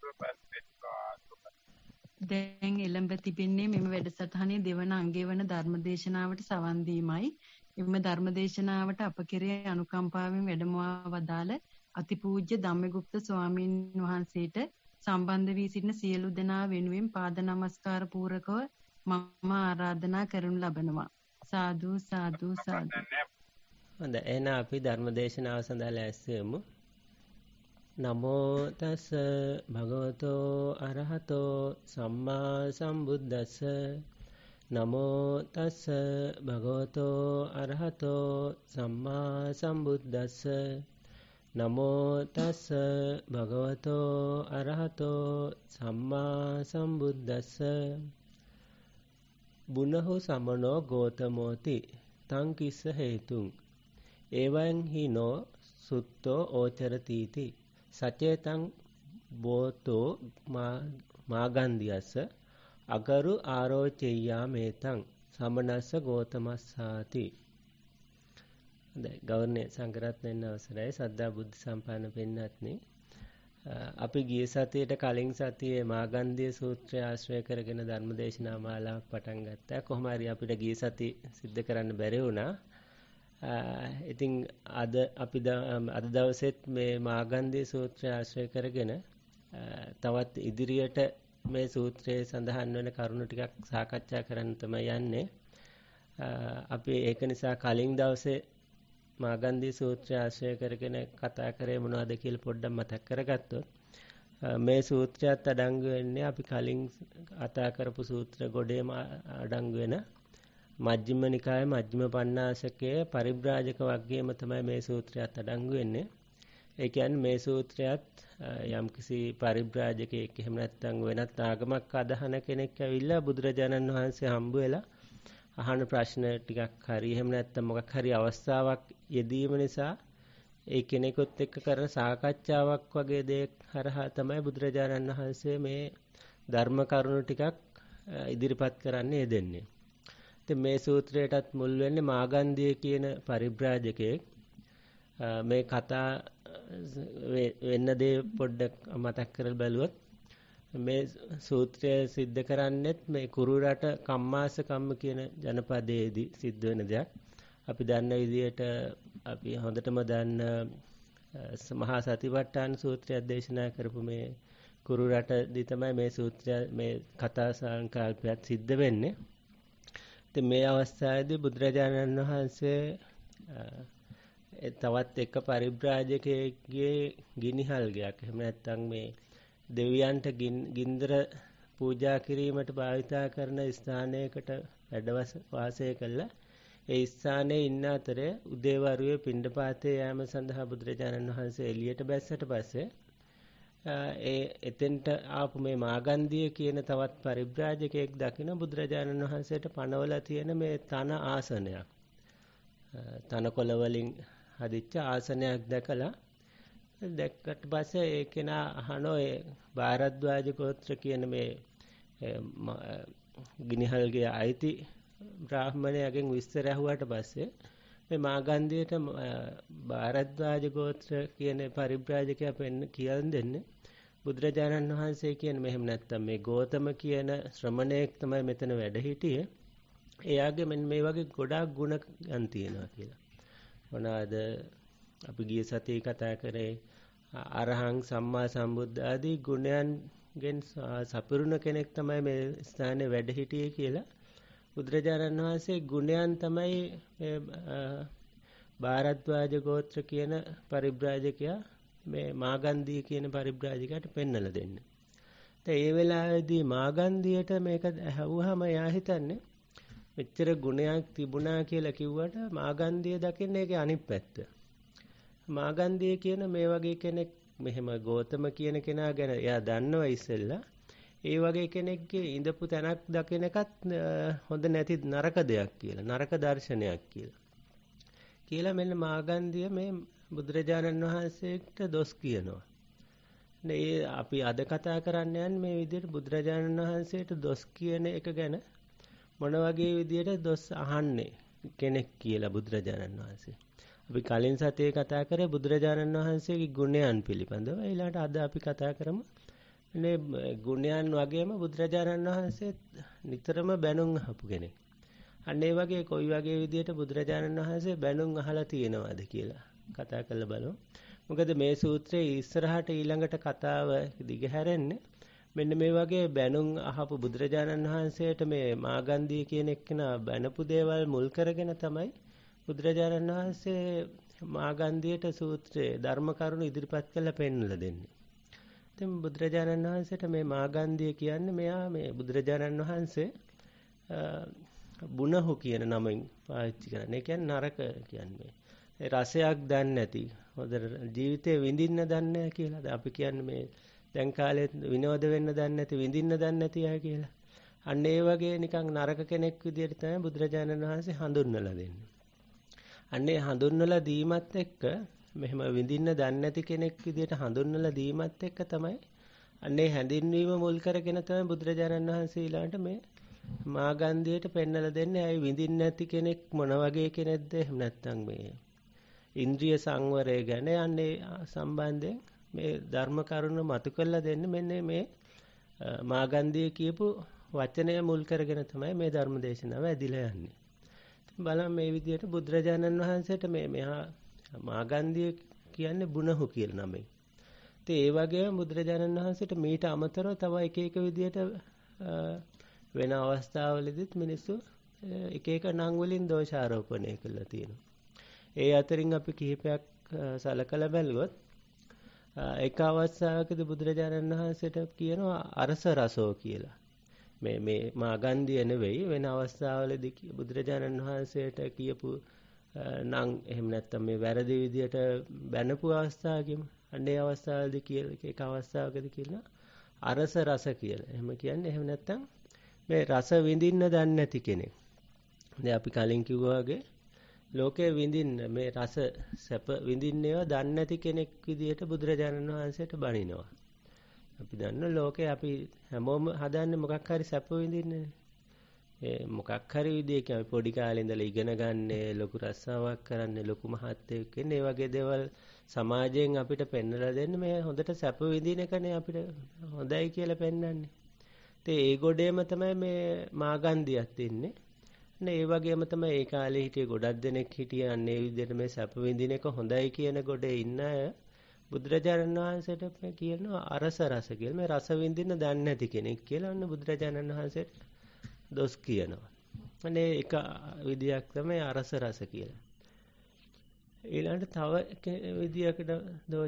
දැන් එළඹ තිබෙන්නේ මෙම වැඩසටහනේ දෙවන අංගය වන ධර්මදේශනාවට සවන් දීමයි. එම ධර්මදේශනාවට අප කෙරේ අනුකම්පාවෙන් වැඩමවා වදාළ අතිපූජ්‍ය ධම්මගුප්ත ස්වාමීන් වහන්සේට සම්බන්ධ වී සිටින සියලු දෙනා වෙනුවෙන් පාද නමස්කාර පූරකව මම ආරාධනා කරනු ලබනවා. සාදු සාදු සාදු. හොඳයි එහෙනම් අපි ධර්මදේශනාව සඳහා ලෑස්ති වෙමු. නමෝ තස් භගවතෝ අරහතෝ සම්මා සම්බුද්දස්ස නමෝ තස් භගවතෝ අරහතෝ සම්මා සම්බුද්දස්ස නමෝ තස් භගවතෝ අරහතෝ සම්මා සම්බුද්දස්ස බුනහු සමනෝ ගෝතමෝති තං කිස්ස හේතුං එවං හිනෝ සුත්තෝ ඕචරතිති සචේතං බෝතෝ මාගන්ධියස්ස අගරු ආරෝචෙය්‍යා මේතං සමනස්ස ගෝතමස්සාති. හොඳයි ගෞරවනීය සංඝරත්නයන් අවසරයි සද්ධා බුද්ධ සම්පන්න පින්වත්නි. අපි ගිය සතියේට කලින් සතියේ මාගන්ධිය සූත්‍රය ආශ්‍රය කරගෙන ධර්මදේශනා මාලාවක් පටන් ගත්තා. කොහොම හරි අපිට ගිය සතිය සිද්ධ කරන්න බැරි වුණා. ඉතින් අද අපි අද දවසෙත් මේ මාගන්ධිය සූත්‍රය ආශ්‍රය කරගෙන තවත් ඉදිරියට මේ සූත්‍රයේ සඳහන් වෙන කරුණු ටිකක් සාකච්ඡා කරන්න තමයි යන්නේ. අපි ඒක නිසා කලින් දවසේ මාගන්ධිය සූත්‍රය ආශ්‍රය කරගෙන කතා කරේ මොනවද කියලා පොඩ්ඩක් මතක් කරගත්තොත් මේ සූත්‍රයත් අඩංගු වෙන්නේ අපි කලින් කතා කරපු සූත්‍ර ගොඩේම අඩංගු වෙන මජ්ක්‍ධිම නිකායේ මජ්ක්‍ධිම පඤ්ඤාසකයේ පරිබ්‍රාජක වර්ගයේම තමයි මේ සූත්‍රයත් අඩංගු වෙන්නේ. ඒ කියන්නේ මේ සූත්‍රයත් යම්කිසි පරිබ්‍රාජකයෙක් එහෙම නැත්නම් වෙනත් ආගමක් අදහන කෙනෙක් ඇවිල්ලා බුදුරජාණන් වහන්සේ හම්බ වෙලා අහන ප්‍රශ්න ටිකක් හරි එහෙම නැත්නම් මොකක් හරි අවස්ථාවක් යෙදීම නිසා ඒ කෙනෙකුත් එක්ක කරන සාකච්ඡාවක් වගේ දෙයක් හරහා තමයි බුදුරජාණන් වහන්සේ මේ ධර්ම කරුණු ටිකක් ඉදිරිපත් කරන්නේ යෙදෙන්නේ. ඉතින් මේ සූත්‍රයටත් මුල් වෙන්නේ මාගන්ධිය කියන පරිබ්‍රාජකයෙක්. මේ කතා වෙන්න දේ පොඩ්ඩක් මතක් කරලා බලුවොත් මේ සූත්‍රය සිද්ධ කරන්නේත් මේ කුරුරට කම්මාස කම්ම කියන ජනපදයේදී සිද්ධ වෙන දෙයක්. අපි දන්න විදිහට අපි හොඳටම දන්න මහා සතිපට්ඨාන සූත්‍රය දේශනා කරපු මේ කුරුරටදී තමයි මේ සූත්‍රය මේ කතා සංකල්පයත් සිද්ධ වෙන්නේ. ඉතින් මේ අවස්ථාවේදී බුදුරජාණන් වහන්සේ තවත් එක පරිබ්‍රාජකයෙක්ගේ ගිනිහල්ගයක් එහෙම නැත්නම් මේ දෙවියන්ට ගින්දර පූජා කිරීමට භාවිතා කරන ස්ථානයකට වැඩ වාසය කළා. ඒ ස්ථානයේ ඉන්න අතරේ උදේවරුේ පිණ්ඩපාතේ යෑම සඳහා බුදුරජාණන් වහන්සේ එළියට බැස්සට පස්සේ එතෙන්ට ආපු මේ මාගන්ධිය කියන තවත් පරිබ්‍රාජකයෙක් දකින බුදුරජාණන් වහන්සේට පනවලා තියෙන මේ තන ආසනයක්. තනකොළ වලින් හදිච්ච ආසනයක් දැක්කට පස්සේ ඒ කෙනා අහනෝ ඒ භාරද්වාජ ගෝත්‍ර කියන මේ ගිනිහල්ගේ අයිති බ්‍රාහ්මණයාගෙන් විස්තර ඇහුවාට පස්සේ මේ මාගන්ධියට භාරද්වාජ ගෝත්‍ර කියන පරිබ්‍රාජකයා කියලා දෙන්නේ බුදුරජාණන් වහන්සේ කියන මෙහෙම නැත්තම් මේ ගෝතම කියන ශ්‍රමණයෙක් තමයි මෙතන වැඩ හිටියේ. එයාගේ මෙන්න මේ වගේ ගොඩාක් ගුණ තියෙනවා කියලා. මොනවාද අපි ගිය සතියේ කතා කරේ අරහං සම්මා සම්බුද්ධ ආදී ගුණයන්ගෙන් සපුරුණ කෙනෙක් තමයි මේ ස්ථානයේ වැඩ හිටියේ කියලා බුදුරජාණන් වහන්සේ ගුණයන් තමයි මේ භාරද්වාජ ගෝත්‍ර කියන පරිබ්‍රාජකයා මේ මාගන්ධිය කියන පරිබ්‍රාජකයාට පෙන්වලා දෙන්නේ. ඒ වෙලාවේදී මාගන්ධියට මේක ඇහුවාම එයා හිතන්නේ මෙච්චර ගුණයක් තිබුණා කියලා කිව්වට මාගන්ධිය දකින්නේ ඒකේ අනිත් පැත්ත. මාගන්ධිය කියන මේ වගේ කෙනෙක් මෙහෙම ගෝතම කියන කෙනා ගැන එයා දන්නවා ඉස්සෙල්ලා. ඒ වගේ කෙනෙක්ගේ ඉඳපු තැනක් දකින එකත් හොඳ නැති නරක දෙයක් කියලා. නරක දර්ශනයක් කියලා මෙන්න මාගන්ධිය මේ බුදුරජාණන් වහන්සේට දොස් කියනවා. මේ අපි අද කතා කරන්න යන්නේ මේ විදිහට බුදුරජාණන් වහන්සේට දොස් කියන එක ගැන මොන වගේ විදිහට දොස් අහන්නේ කෙනෙක් කියලා බුදුරජාණන් වහන්සේ. අපි කලින් සතියේ කතා කරේ බුදුරජාණන් වහන්සේගේ ගුණයන් පිළිබඳව. ඊළඟට අද අපි කතා කරමු මේ ගුණයන් වගේම බුදුරජාණන් වහන්සේ නිතරම බැනුම් අහපු කෙනෙක්. අන්න ඒ වගේ කොයි වගේ විදිහට බුදුරජාණන් වහන්සේ බැනුම් අහලා තියෙනවද කියලා කතා කරලා බලමු. මොකද මේ සූත්‍රයේ ඉස්සරහට ඊළඟට කතාව දිගහැරෙන්නේ මෙන්න මේ වගේ බැනුම් අහපු බුදුරජාණන් වහන්සේට මේ මාගන්ධිය කියන එක්කෙනා බැනපු දේවල් මුල් කරගෙන තමයි බුදුරජාණන් වහන්සේ මාගන්ධියට සූත්‍රයේ ධර්ම කරුණු ඉදිරිපත් කරලා පෙන්වලා දෙන්නේ. ඉතින් බුදුරජාණන් වහන්සේට මේ මාගන්ධිය කියන්නේ මෙයා මේ බුදුරජාණන් වහන්සේ බුනහු කියන නමෙන් පාවිච්චි කරන්නේ. ඒ කියන්නේ නරක කියන්නේ රසයක් දන්නේ නැති, හොඳට ජීවිතේ විඳින්න දන්නේ නැහැ කියලා. අපි කියන්නේ මේ දැන් කාලේ විනෝද වෙන්න දන්නේ නැති, විඳින්න දන්නේ නැති අය කියලා. අන්න ඒ වගේ නිකන් නරක කෙනෙක් විදිහට තමයි බුදුරජාණන් වහන්සේ හඳුන්වලා දෙන්නේ. අන්න ඒ හඳුන්වලා දීමත් එක්ක මෙහෙම විඳින්න දන්නේ නැති කෙනෙක් විදිහට හඳුන්වලා දීමත් එක්ක තමයි අන්න ඒ හැඳින්වීම මුල් කරගෙන තමයි බුදුරජාණන් වහන්සේ ඊළඟට මේ මාගන්ධියට පෙන්වලා දෙන්නේ. අය විඳින්න නැති කෙනෙක් මොන වගේ කෙනෙක්ද? එහෙම නැත්නම් මේ ඉන්ද්‍රිය සංවරය ගැන යන්නේ සම්බන්ධයෙන් මේ ධර්ම කරුණ මතු කරලා දෙන්නේ මෙන්න මේ මාගන්ධිය කියපු වචනය මුල් කරගෙන තමයි මේ ධර්ම දේශනාව ඇදිලා යන්නේ. බලන්න මේ විදිහට බුදුරජාණන් වහන්සේට මෙහා මාගන්ධිය කියන්නේ බුනහු කියලා නමයි. ඉතින් ඒ වගේම බුදුරජාණන් වහන්සේට මීට අමතරව තව එක විදිහට වෙන අවස්ථාවලදීත් මිනිස්සු එක නම් වලින් දෝෂාරෝපණය කළා තියෙනවා. ඒ අතරින් අපි කිහිපයක් සලකලා බැලුවොත් එක අවස්ථාවකදී බුදුරජාණන් වහන්සේට කියනවා අරස රසෝ කියලා. මේ මාගන්ධිය නෙවෙයි වෙන අවස්ථාවලදී බුදුරජාණන් වහන්සේට කියපු නම් එහෙම නැත්නම් මේ වැරදි විදියට බැනපු අවස්ථාවකම අන්නේ අවස්ථාවලදී කියලා එක අවස්ථාවකදී කියනවා අරස රස කියලා. එහෙම කියන්නේ එහෙම නැත්නම් මේ රස විඳින්න දන්නේ නැති කෙනෙක්. දැන් අපි කලින් කිව්වා වගේ ලෝකේ විඳින්න මේ රස සැප විඳින්නේව දන්නේ නැති කෙනෙක් විදියට බුදුරජාණන් වහන්සේට බණිනවා. අපි දන්න ලෝකේ අපි හැමෝම හදන්නේ මොකක් හරි සැප විඳින්නනේ. ඒ මොකක් හරි විදියකින් අපි පොඩි කාලේ ඉඳලා ඉගෙන ගන්න, ලොකු රස්සාවක් කරන්න, ලොකු මහත්යෙක් වෙන්න, ඒ වගේ දේවල් සමාජයෙන් අපිට පෙන්වලා දෙන්නේ මේ හොඳට සැප විඳින එකනේ අපිට හොඳයි කියලා පෙන්වන්නේ. ඉතින් ඒ ගොඩේම තමයි මේ මාගන්ධියත් ඉන්නේ. ඒ වගේම තමයි ඒ කාලේ හිටිය ගොඩක් දෙනෙක් හිටියන්නේ ඒ විදිහට මේ සැප විඳින එක හොඳයි කියන ගොඩේ ඉන්න අය බුදුරජාණන් වහන්සේට කියනවා අරස රස කියලා. මේ රස විඳින්න දන්නේ නැති කෙනෙක් කියලා අන්න බුදුරජාණන් වහන්සේට දොස් කියනවා. අනේ එක විදියක් තමයි අරස රස කියලා. ඊළඟට තව විදියකට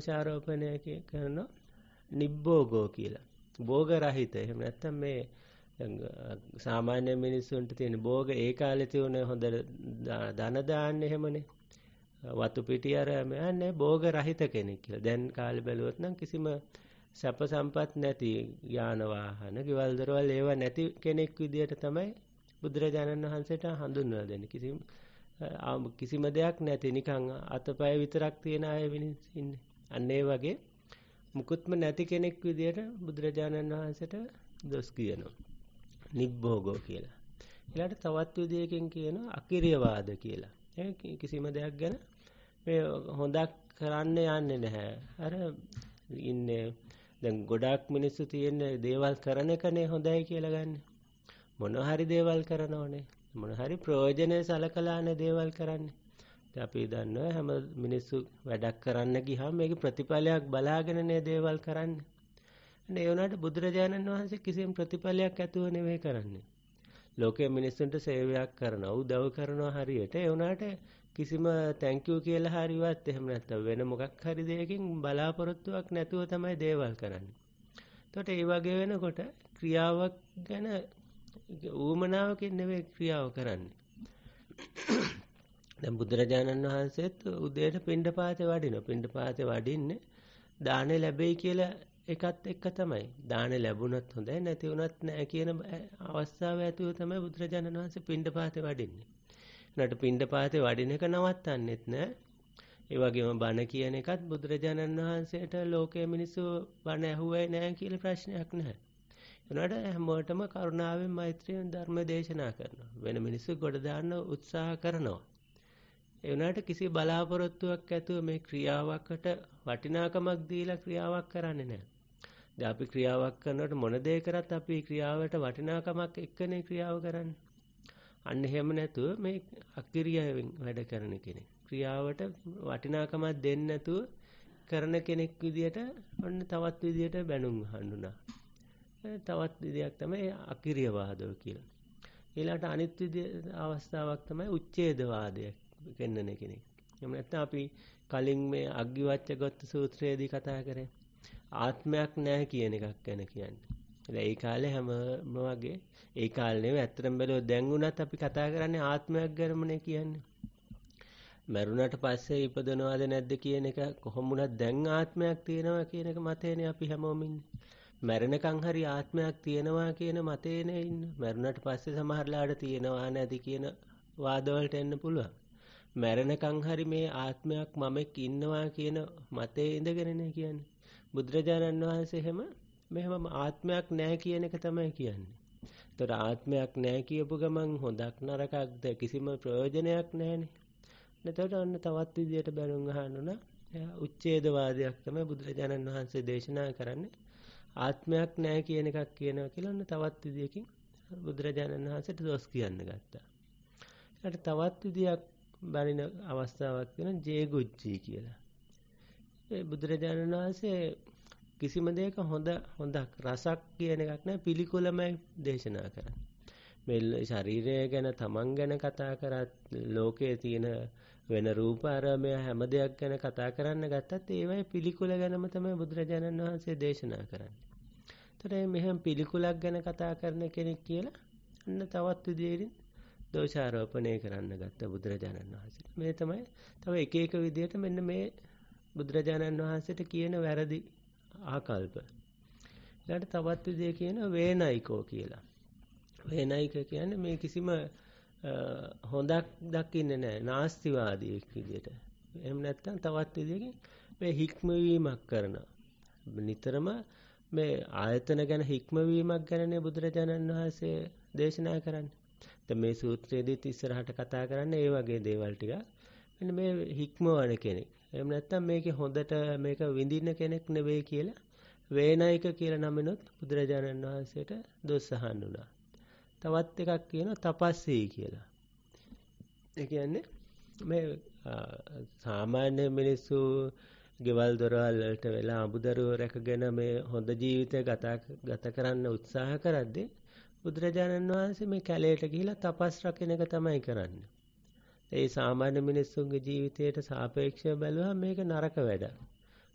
දෝෂාරෝපණය කරනවා නිබ්බෝගෝ කියලා. භෝග රහිත. එහෙම නැත්නම් මේ සාමාන්‍ය මිනිස්සුන්ට තියෙන භෝග ඒ කාලේ තියුණ හොඳ ධන දාන්න එහෙමනේ. වතු පිටි අර යන්නේ භෝග රහිත කෙනෙක් කියලා. දැන් කාලේ බැලුවොත් නම් කිසිම සැප සම්පත් නැති යාන වාහන, ගෙවල් දොරවල් ඒවා නැති කෙනෙක් විදියට තමයි බුදුරජාණන් වහන්සේට හඳුන්වලා දෙන්නේ. කිසිම දෙයක් නැති නිකන් අතපය විතරක් තියෙන අය ඉන්නේ. අන්න ඒ වගේ මුකුත්ම නැති කෙනෙක් විදියට බුදුරජාණන් වහන්සේට දොස් කියනවා. නිබ්බෝගෝ කියලා. ඊළඟට තවත් විදියකින් කියනවා අකිරියවාද කියලා. කිසිම දෙයක් ගැන මේ හොඳක් කරන්න යන්නේ නැහැ. අර ඉන්නේ දැන් ගොඩාක් මිනිස්සු තියෙන දේවල් කරන එකනේ හොඳයි කියලා ගන්න. මොන හරි දේවල් කරනවනේ. මොන හරි ප්‍රයෝජනෙ සලකලානේ දේවල් කරන්නේ. දැන් අපි දන්නවා හැම මිනිස්සු වැඩක් කරන්න ගියාම මේකේ ප්‍රතිඵලයක් බලාගෙනනේ දේවල් කරන්නේ. ඒ වුණාට බුදුරජාණන් වහන්සේ කිසිම ප්‍රතිඵලයක් ඇතුව නෙවෙයි කරන්නේ. ලෝකයේ මිනිස්සුන්ට සේවයක් කරනවා, උදව් කරනවා හරියට. ඒ වුණාට කිසිම thank you කියලා හරිවත් එහෙම නැත්නම් වෙන මොකක් හරි දෙයකින් බලාපොරොත්තුවක් නැතුව තමයි දේවල් කරන්නේ. එතකොට ඒ වගේ වෙනකොට ක්‍රියාවක් ගැන ඌමනාවකින් නෙවෙයි ක්‍රියාව කරන්නේ. දැන් බුදුරජාණන් වහන්සේත් උදේට පිණ්ඩපාතේ වඩිනවා. පිණ්ඩපාතේ වඩින්නේ දානෙ ලැබෙයි කියලා එකත් එක්ක තමයි. දානෙ ලැබුණත් හොඳයි නැති වුණත් නැහැ කියන අවස්ථාව ඇතුව තමයි බුදුරජාණන් වහන්සේ පිණ්ඩපාතේ වඩින්නේ. උනට පිණ්ඩපාතේ වඩින එක නවත්තන්නෙත් නෑ. ඒ වගේම බණ කියන එකත් බුදුරජාණන් වහන්සේට ලෝකයේ මිනිස්සු බණ ඇහුවේ නැහැ කියලා ප්‍රශ්නයක් නැහැ. උනට හැමෝටම කරුණාවෙන් මෛත්‍රියෙන් ධර්ම දේශනා කරනවා. වෙන මිනිස්සු ගොඩ දාන්න උත්සාහ කරනවා. ඒ වුණාට කිසි බලාපොරොත්තුවක් ඇතුව මේ ක්‍රියාවකට වටිනාකමක් දීලා ක්‍රියාවක් කරන්නේ නැහැ. දැන් අපි ක්‍රියාවක් කරනකොට මොන දේ කරත් අපි ක්‍රියාවට වටිනාකමක් එක්කනේ ක්‍රියාව කරන්නේ. අන්න එහෙම නැතුව මේ අක්‍රියාවෙන් වැඩ කරන කෙනෙක්. ක්‍රියාවට වටිනාකමක් දෙන්නේ නැතුව කරන කෙනෙක් විදියට ඔන්න තවත් විදියට බැනුම් හඳුනා. තවත් විදියක් තමයි අක්‍රියවාදව කියලා. ඊළඟට අනිත් අවස්ථාවක් තමයි උච්ඡේදවාදය පෙන්වන කෙනෙක්. එහෙම නැත්නම් අපි කලින් මේ අග්ගිවච්ඡගත සූත්‍රයේදී කතා කරේ ආත්මයක් නැහැ කියන එකක් ගැන කියන්නේ. ඒ කාලේ හැමම වගේ ඒ කාලේ නෙවෙයි ඇත්තටම බැලුවොත් දැන් උනත් අපි කතා කරන්නේ ආත්මයක් ගැනමනේ කියන්නේ. මරුණට පස්සේ ඉපදනවද නැද්ද කියන එක කොහොම වුණත් දැන් ආත්මයක් තියෙනවා කියන එක මතේනේ අපි හැමෝම ඉන්නේ. මැරෙනකන් හරි ආත්මයක් තියෙනවා කියන මතේනේ ඉන්නේ. මරුණට පස්සේ සමහරලාට තියෙනවා නැති කියන වාදවලට එන්න පුළුවන්. මැරෙනකන් හරි මේ ආත්මයක් මමෙක් ඉන්නවා කියන මතේ ඉඳගෙනනේ කියන්නේ. බුදුරජාණන් වහන්සේ මෙහෙම ආත්මයක් නැහැ කියන එක තමයි කියන්නේ. ඒතර ආත්මයක් නැහැ කියපු ගමන් හොඳක් නරකක්ද කිසිම ප්‍රයෝජනයක් නැහැනේ. එතකොට අන්න තවත් විදියට බැලුම් අහන්න උච්ඡේදවාදයක් තමයි බුදුරජාණන් වහන්සේ දේශනා කරන්නේ. ආත්මයක් නැහැ කියන එකක් කියනවා කියලා අන්න තවත් විදියකින් බුදුරජාණන් වහන්සේට දොස් කියන්න ගත්තා. ඊට තවත් විදියක් බණින අවස්ථාවක් වෙන ජේගුච්චි කියලා. ඒ බුදුරජාණන් වහන්සේ කිසිම දෙයක හොඳක් රසක් කියන එකක් නෑ පිළිකුලමයි දේශනා කරන්නේ. මේ ශරීරය ගැන තමන් ගැන කතා කරත් ලෝකයේ තියෙන වෙන රූප ආරම්භය හැම දෙයක් ගැන කතා කරන්න ගත්තත් ඒවයි පිළිකුල ගැනම තමයි බුදුරජාණන් වහන්සේ දේශනා කරන්නේ. ඒතර මෙහෙම පිළිකුලක් ගැන කතා කරන කෙනෙක් කියලා අන්න තවත් විදියකින් දෝෂාරෝපණය කරන්න ගත්ත බුදුරජාණන් වහන්සේ. මේ තමයි තව එක එක විදියට මෙන්න මේ බුදුරජාණන් වහන්සේට කියන වැරදි ආකල්ප. ඊළඟට තවත් විදිය කියන වේනයිකෝ කියලා. වේනයික කියන්නේ මේ කිසිම හොඳක් දකින්නේ නැහැ නාස්තිවාදියෙක් විදියට. එහෙම නැත්නම් තවත් විදියකින් මේ හික්මවීමක් කරනවා. නිතරම මේ ආයතන ගැන හික්මවීමක් ගැනනේ බුදුරජාණන් වහන්සේ දේශනා කරන්නේ. දැන් මේ සූත්‍රයේදීත් ඉස්සරහට කතා කරන්නේ ඒ වගේ දේවල් ටික. මෙන්න මේ හික්මවන කෙනෙක්. එහෙම නැත්නම් මේකේ හොඳට මේක විඳින්න කෙනෙක් නෙවෙයි කියලා වේනයික කියලා නමිනුත් බුදුරජාණන් වහන්සේට දොස් අහන්න උනා. තවත් එකක් කියනවා තපස්සී කියලා. ඒ කියන්නේ මේ සාමාන්‍ය මිනිස්සු ගෙවල් දොරවල් වලට වෙලා අඹදරුවෝ රැකගෙන මේ හොඳ ජීවිතය ගත කරන්න උත්සාහ කරද්දී බුදුරජාණන් වහන්සේ මේ කැලේට ගිහිලා තපස් රකින්න එක තමයි කරන්නේ. ඒ සාමාන්‍ය මිනිස්සුන්ගේ ජීවිතයට සාපේක්ෂව බැලුවම මේක නරක වැඩක්.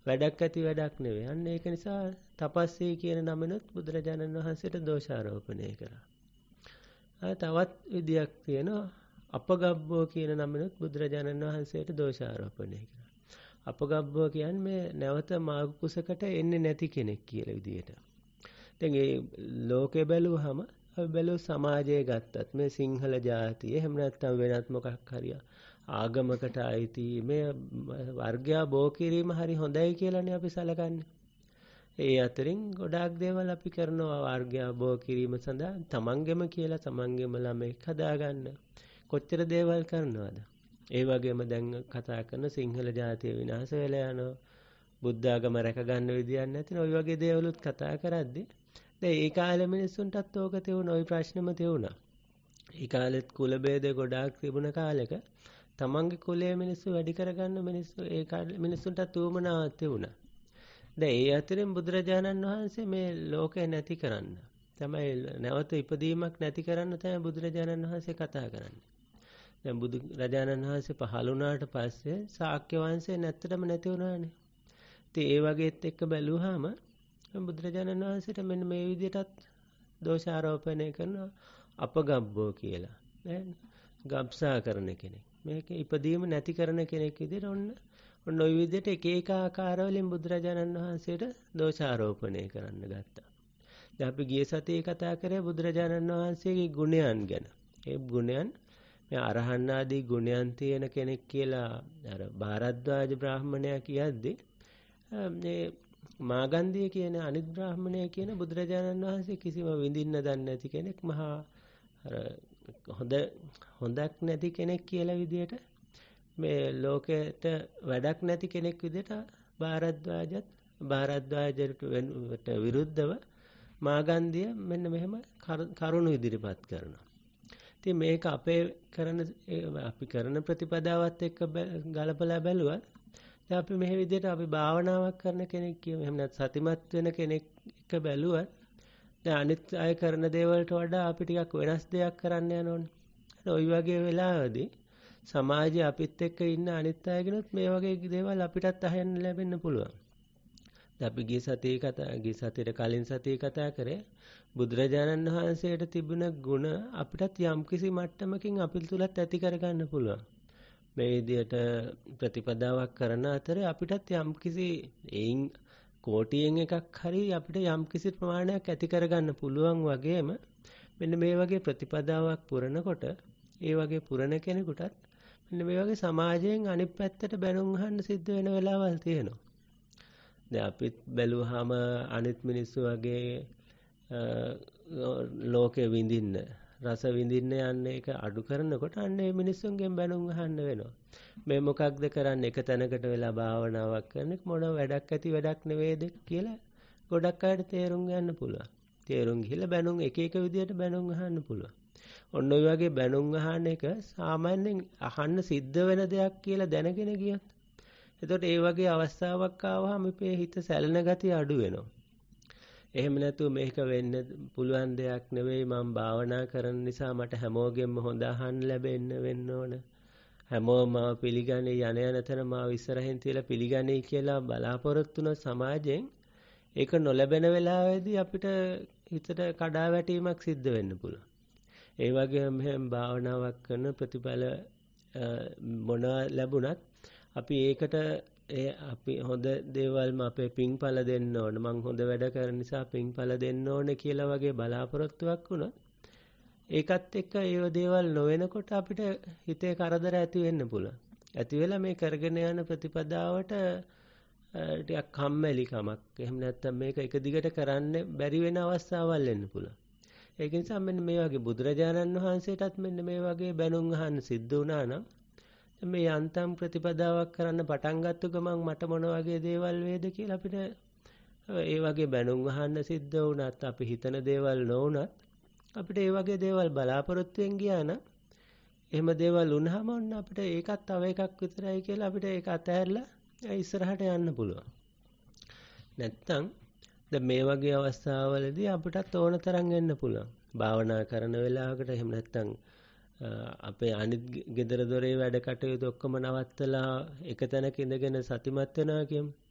වැඩක් ඇති වැඩක් නෙවෙයි. අන්න ඒක නිසා තපස්සී කියන නමනොත් බුදුරජාණන් වහන්සේට දෝෂාරෝපණය කරා. තවත් විදියක් තියෙනවා අපගබ්බෝ කියන නමනොත් බුදුරජාණන් වහන්සේට දෝෂාරෝපණය කරා. අපගබ්බෝ කියන්නේ මේ නැවත මාර්ග කුසකට එන්නේ නැති කෙනෙක් කියලා විදියට. දැන් ඒ ලෝකේ බැලුවහම අපි බැලුව සමාජයේ ගත්තත් මේ සිංහල ජාතිය එහෙම නැත්නම් වෙනත් මොකක් හරි ආගමකට අයිති මේ වර්ගයා බෝ කිරීම හරි හොඳයි කියලානේ අපි සලකන්නේ. ඒ අතරින් ගොඩාක් දේවල් අපි කරනවා වර්ගයා බෝ කිරීම සඳහා තමන්ගෙම කියලා තමන්ගෙම ළමෙක් හදාගන්න. කොච්චර දේවල් කරනවද? ඒ වගේම දැන් කතා කරන සිංහල ජාතිය විනාශ වෙලා යනවා. බුද්ධ ආගම රැක ගන්න විදියක් නැතින ඔය වගේ දේවලුත් කතා කරද්දී දැන් ඒ කාලේ මිනිස්සුන්ටත් ඕක තියුණා. ওই ප්‍රශ්නෙම තියුණා. ඒ කාලෙත් කුල ભેද ගොඩාක් තිබුණ කාලෙක තමන්ගේ කුලයේ මිනිස්සු වැඩි කරගන්න මිනිස්සු ඒ කාලේ මිනිස්සුන්ටත් උවමනාවක් තිබුණා. දැන් ඒ අතරින් බුදුරජාණන් වහන්සේ මේ ලෝකය නැති කරන්න තමයි නැවත ඉපදීමක් නැති කරන්න තමයි බුදුරජාණන් වහන්සේ කතා කරන්නේ. දැන් බුදුරජාණන් වහන්සේ පහළ වුණාට පස්සේ ශාක්‍ය වංශය නැත්තටම නැති වුණානේ. ඉතින් ඒ වගේත් එක්ක බැලුවාම බුදුරජාණන් වහන්සේට මෙන්න මේ විදිහටත් දෝෂාරෝපණය කරන අපගබ්බෝ කියලා. නේද? ගබ්සා කරන කෙනෙක්. මේක ඉපදීම නැති කරන කෙනෙක් විදිහට ඔන්න ওই විදිහට එක එක ආකාරවලින් බුදුරජාණන් වහන්සේට දෝෂාරෝපණය කරන්න ගත්තා. දැන් අපි ගිය සතියේ කතා කරේ බුදුරජාණන් වහන්සේගේ ගුණයන් ගැන. ඒ ගුණයන් මේ අරහන් ආදී ගුණයන් තියෙන කෙනෙක් කියලා අර භාරද්වාජ බ්‍රාහ්මණයා කියද්දී මේ මාගන්ධිය කියන අනිත් බ්‍රාහ්මණය කියන බුදුරජාණන් වහන්සේ කිසිම විඳින්න දන්නේ නැති කෙනෙක් මහා අර හොඳක් නැති කෙනෙක් කියලා විදියට මේ ලෝකයට වැඩක් නැති කෙනෙක් විදියට භාරද්වාජට විරුද්ධව මාගන්ධිය මෙන්න මෙහෙම කරුණු ඉදිරිපත් කරනවා. ඉතින් මේක අපි කරන ප්‍රතිපදාවත් එක්ක ගලපලා බැලුවත් දැන් අපි මේ විදිහට අපි භාවනාවක් කරන කෙනෙක් කියමු. එහෙම නැත්නම් සතිමත් වෙන කෙනෙක් එක්ක බැලුවත් දැන් අනිත් අය කරන දේවල්ට වඩා අපි ටිකක් වෙනස් දෙයක් කරන්න යනෝනේ. ওই වගේ වෙලාවදී සමාජයේ අපිත් එක්ක ඉන්න අනිත් අයගෙනුත් මේ වගේ දේවල් අපිටත් අහන්න ලැබෙන්න පුළුවන්. දැන් අපි ගිය සතියේ කලින් සතියේ කතා කරේ බුදුරජාණන් වහන්සේට තිබුණ ගුණ අපිටත් යම්කිසි මට්ටමකින් අපි තුලත් ඇති කරගන්න පුළුවන්. මේ විදිහට ප්‍රතිපදාවක් කරන අතරේ අපිටත් යම්කිසි එයින් කෝටියෙන් එකක් හරි අපිට යම්කිසි ප්‍රමාණයක් ඇති කරගන්න පුළුවන් වගේම මෙන්න මේ වගේ ප්‍රතිපදාවක් පුරනකොට ඒ වගේ පුරන කෙනෙකුටත් මෙන්න මේ වගේ සමාජයෙන් අනිත් පැත්තට බැනුම් අහන්න සිද්ධ වෙන වෙලාවල් තියෙනවා. දැන් අපිත් බැලුවාම අනිත් මිනිස්සු වගේ ලෝකෙ විඳින්න රස විඳින්න යන්නේ ඒක අඩු කරනකොට අන්න ඒ මිනිස්සුන්ගෙන් බැනුම් අහන්න වෙනවා. මේ මොකක්ද කරන්නේ එක තැනකට වෙලා භාවනාවක් කරන එක මොන වැඩක් ඇති වැඩක් නෙවෙයිද කියලා ගොඩක් අයට තේරුම් ගන්න පුළුවන්. තේරුම් ගිහලා බැනුම් එක එක විදියට බැනුම් අහන්න පුළුවන්. ඔන්න ඔය වගේ බැනුම් අහන එක සාමාන්‍යයෙන් අහන්න සිද්ධ වෙන දෙයක් කියලා දැනගෙන ගියොත් එතකොට ඒ වගේ අවස්ථාවක් ආවම අපේ හිත සැලෙන ගතිය අඩු වෙනවා. එහෙම නැතුව මේක වෙන්න පුළුවන් දෙයක් නෙවෙයි මම භාවනා කරන නිසා මට හැමෝගෙම හොඳ අහන්න ලැබෙන්න වෙන්න ඕන. හැමෝම මාව පිළිගන්නේ යන යන තැන මාව ඉස්සරහින් තියලා පිළිගන්නේ කියලා බලාපොරොත්තු වෙන සමාජයෙන් ඒක නොලැබෙන වෙලාවෙදී අපිට හිතට කඩා වැටීමක් සිද්ධ වෙන්න පුළුවන්. ඒ වගේම මෙහෙම භාවනාවක් කරන ප්‍රතිඵල මොනවා ලැබුණත් අපි ඒකට අපි හොඳ දේවල්ම අපේ පිංඵල දෙන්න ඕන. මං හොඳ වැඩ කරන නිසා පිංඵල දෙන්න ඕන කියලා වගේ බලාපොරොත්තුවක් වුණොත් ඒකත් එක්ක ඒ දේවල් නොවෙනකොට අපිට හිතේ කරදර ඇති වෙන්න පුළුවන්. ඇති වෙලා මේ කරගෙන යන ප්‍රතිපදාවට ටිකක් කම්මැලිකමක් එහෙම නැත්නම් මේක එක දිගට කරන්න බැරි වෙන අවස්ථාවල් එන්න පුළුවන්. ඒක නිසා මෙන්න මේ වගේ බුදුරජාණන් වහන්සේටත් මෙන්න මේ වගේ බැනුම් අහන්න සිද්ධ වුණා නම් මේ යන්තම් ප්‍රතිපදාවක් කරන්න පටන් ගත්ත ගමන් මට මොන වගේ දේවල් වේද කියලා අපිට ඒ වගේ බැනුම් අහන්න සිද්ධ වුණත් අපි හිතන දේවල් නොවුණත් අපිට ඒ වගේ දේවල් බලාපොරොත්තුෙන් ගියා නම් එහෙම දේවල් වුණාම ඔන්න අපිට ඒකත් තව එකක් විතරයි කියලා අපිට ඒක අතහැරලා ඉස්සරහට යන්න පුළුවන්. නැත්තම් දැන් මේ වගේ අවස්ථාවලදී අපිටත් ඕන තරම් එන්න පුළුවන්. භාවනා කරන වෙලාවකට එහෙම නැත්තම් අපේ අනිත් gedara dore වැඩ කටයුතු ඔක්කොම නවත්තලා එක තැනක ඉඳගෙන සතිමත් වෙනවා කියමු.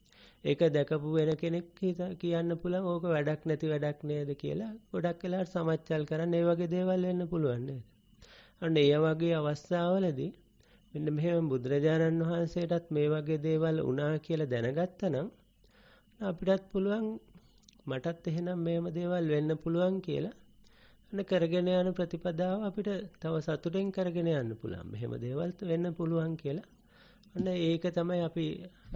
ඒක දැකපු වෙන කෙනෙක් කියන්න පුළුවන් ඕක වැඩක් නැති වැඩක් නේද කියලා. ගොඩක් වෙලාවට සමච්චල් කරන්න ඒ වගේ දේවල් වෙන්න පුළුවන් නේද? අන්න ඒ වගේ අවස්ථාවලදී මෙන්න මෙහෙම බුදුරජාණන් වහන්සේටත් මේ වගේ දේවල් වුණා කියලා දැනගත්තා නම් අපිටත් පුළුවන් මටත් එහෙනම් මේම දේවල් වෙන්න පුළුවන් කියලා අන්න කරගෙන යන ප්‍රතිපදාව අපිට තව සතුටින් කරගෙන යන්න පුළුවන්. මෙහෙම දේවල් වෙන්න පුළුවන් කියලා. අන්න ඒක තමයි අපි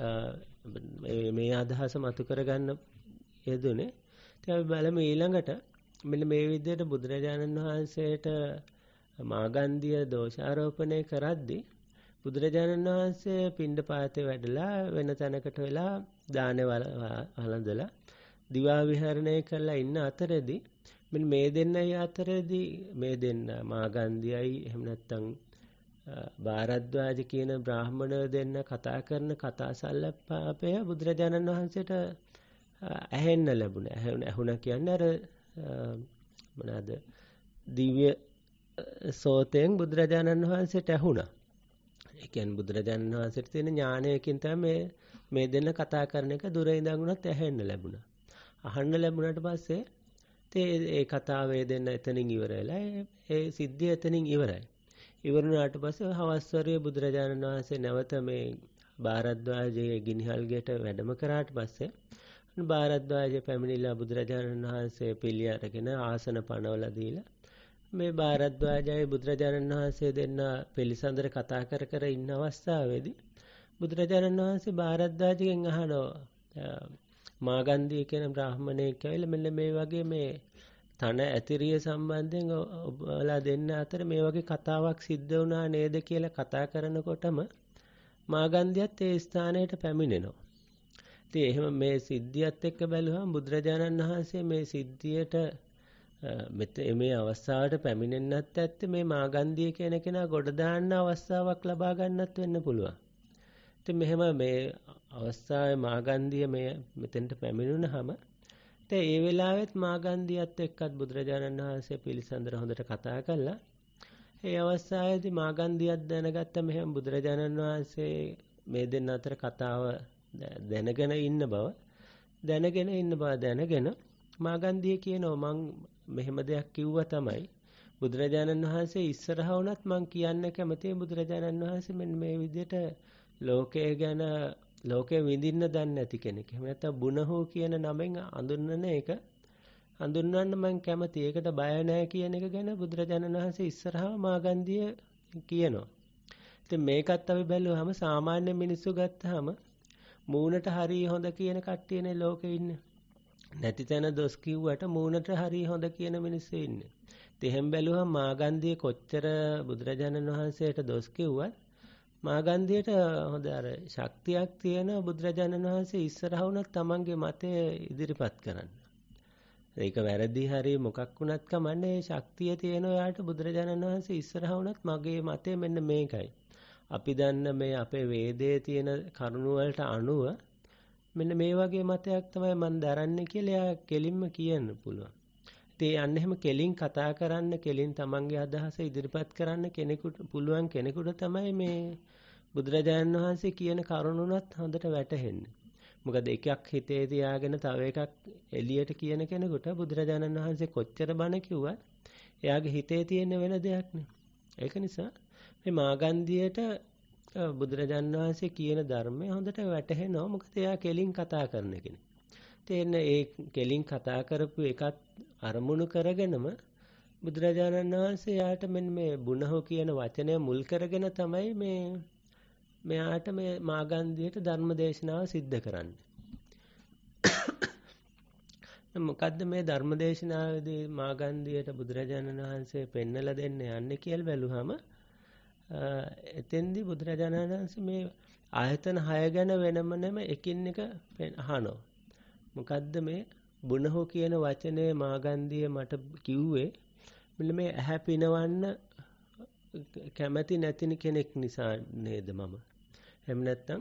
මේ අදහස මතු කරගන්න යෙදුනේ. ඉතින් අපි බලමු ඊළඟට මෙන්න මේ විදිහට බුදුරජාණන් වහන්සේට මාගන්ධිය දෝෂාරෝපණය කරද්දී බුදුරජාණන් වහන්සේ පිණ්ඩපාතේ වැඩලා වෙන තැනකට වෙලා දානේ වළඳලා දිවා විහරණය කරලා ඉන්න අතරේදී මෙන්න මේ දෙන්නයි අතරේදී මේ දෙන්න මාගන්ධියයි එහෙම නැත්නම් භාරද්වාජ කියන බ්‍රාහ්මණය දෙන්න කතා කරන කතා සල්ලප්පාපය බුදුරජාණන් වහන්සේට ඇහෙන්න ලැබුණා. ඇහුණා කියන්නේ අර මොනවාද දිව්‍ය සෝතෙන් බුදුරජාණන් වහන්සේට ඇහුණා. ඒ කියන්නේ බුදුරජාණන් වහන්සේට තියෙන ඥානයකින් තමයි මේ දෙන්න කතා කරන එක දුර ඉඳන් උනත් ඇහෙන්න ලැබුණා. අහන්න ලැබුණාට පස්සේ ඒ කතාවේ දෙන්න එතනින් ඉවර වෙලා ඒ සිද්ධිය එතනින් ඉවරයි. ඉවරුණාට පස්සේ හවස්වරේ බුදුරජාණන් වහන්සේ නැවත මේ භාරද්වාජයේ ගිනිහල්ගෙට වැඩම කරාට පස්සේ භාරද්වාජය පැමිණිලා බුදුරජාණන් වහන්සේ පිළි අරගෙන ආසන පනවලා දීලා මේ භාරද්වාජයයි බුදුරජාණන් වහන්සේ දෙන්න පිළිසඳර කතා කර කර ඉන්න අවස්ථාවේදී බුදුරජාණන් වහන්සේ භාරද්වාජයෙන් අහනවා මාගන්ධිය කියන බ්‍රාහ්මණයෙක් ඇවිල්ලා මෙන්න මේ වගේ මේ තන ඇතිරිය සම්බන්ධයෙන් ඔබලා දෙන්න අතර මේ වගේ කතාවක් සිද්ධ වුණා නේද කියලා කතා කරනකොටම මාගන්ධියත් ඒ ස්ථානයට පැමිණෙනවා. ඉතින් එහෙම මේ සිද්ධියත් එක්ක බැලුවම බුදුරජාණන් වහන්සේ මේ සිද්ධියට මේ අවස්ථාවට පැමිණෙන්නත් ඇත්තේ මේ මාගන්ධිය කියන කෙනා ගොඩ දාන්න අවස්ථාවක් ලබා ගන්නත් වෙන්න පුළුවන්. ඉතින් මෙහෙම මේ අවස්ථාවේ මාගන්ධිය මෙතෙන්ට පැමිණුණාම ඒ වෙලාවෙත් මාගන්ධියත් එක්කත් බුදුරජාණන් වහන්සේ පිළිසඳර හොඳට කතා කළා. ඒ අවස්ථාවේදී මාගන්ධියත් දැනගත්ත මෙහෙම බුදුරජාණන් වහන්සේ මේ දෙන්න අතර කතාව දැනගෙන ඉන්න බව දැනගෙන මාගන්ධිය කියනවා මං මෙහෙම දෙයක් කිව්වා තමයි බුදුරජාණන් වහන්සේ ඉස්සරහ වුණත් මං කියන්න කැමතියි බුදුරජාණන් වහන්සේ මෙන්න මේ විදිහට ලෝකය ගැන ලෝකෙ විඳින්න දන්නේ නැති කෙනෙක්. එහෙම නැත්නම් බුනහෝ කියන නමෙන් හඳුන්වන්න මම කැමතියි. ඒකට බය නැහැ කියන එක ගැන බුදුරජාණන් වහන්සේ ඉස්සරහා මාගන්ධිය කියනවා. ඉතින් මේකත් අපි බැලුවාම සාමාන්‍ය මිනිස්සු ගත්තාම මූණට හරිය හොඳ කියන කට්ටියනේ ලෝකෙ ඉන්නේ. නැති තැන දොස් කිව්වට මූණට හරිය හොඳ කියන මිනිස්සු ඉන්නේ. ඉතින් එහෙන් බැලුවම මාගන්ධිය කොච්චර බුදුරජාණන් වහන්සේට දොස් කිව්වත් මාගන්ධියට හොඳ අර ශක්තියක් තියෙන බුදුරජාණන් වහන්සේ ඉස්සරහ වුණත් තමන්ගේ මතය ඉදිරිපත් කරන්න. ඒක වැරදි හරි මොකක් වුණත් කමන්නේ ඒ ශක්තිය තියෙන ඔයාට බුදුරජාණන් වහන්සේ ඉස්සරහ වුණත් මගේ මතය මෙන්න මේකයි. අපි දන්න මේ අපේ වේදයේ තියෙන කරුණු වලට අනුව මෙන්න මේ වගේ මතයක් තමයි මම දරන්නේ කියලා එයා කෙලින්ම කියන්න පුළුවන්. ඉතින් අන්න එහෙම කෙලින් කතා කරන්න කෙලින් තමන්ගේ අදහස ඉදිරිපත් කරන්න පුළුවන් කෙනෙකුට තමයි මේ බුදුරජාණන් වහන්සේ කියන කරුණුනත් හොඳට වැටහෙන්නේ. මොකද එකක් හිතේ තියාගෙන තව එකක් එළියට කියන කෙනෙකුට බුදුරජාණන් වහන්සේ කොච්චර බණ කිව්වත් එයාගේ හිතේ තියෙන වෙන දෙයක් නේ. ඒක නිසා මේ මාගන්ධියට බුදුරජාණන් වහන්සේ කියන ධර්මය හොඳට වැටහෙනවා. මොකද එයා කෙලින් කතා කරන කෙනෙක්. තේන්න ඒ කෙලින් කතා කරපු එකත් අරමුණු කරගෙනම බුදුරජාණන් වහන්සේ යාට මෙන්න මේ බුනහෝ කියන වචනය මුල් කරගෙන තමයි මෙයාට මේ මාගන්ධියට ධර්ම දේශනාව සිද්ධ කරන්නේ. මොකද්ද මේ ධර්ම දේශනාවේදී මාගන්ධියට බුදුරජාණන් වහන්සේ පෙන්නලා දෙන්න යන්නේ කියලා බැලුවම එතෙන්දී බුදුරජාණන් වහන්සේ මේ ආයතන 6 ගැන වෙනම එකින් එක අහනවා. මොකද්ද මේ බුනහෝ කියන වචනේ මාගන්ධිය මට කිව්වේ මෙන්න මේ ඇහැ පිනවන්න කැමැති නැති කෙනෙක් නිසා නේද මම? එහෙම නැත්නම්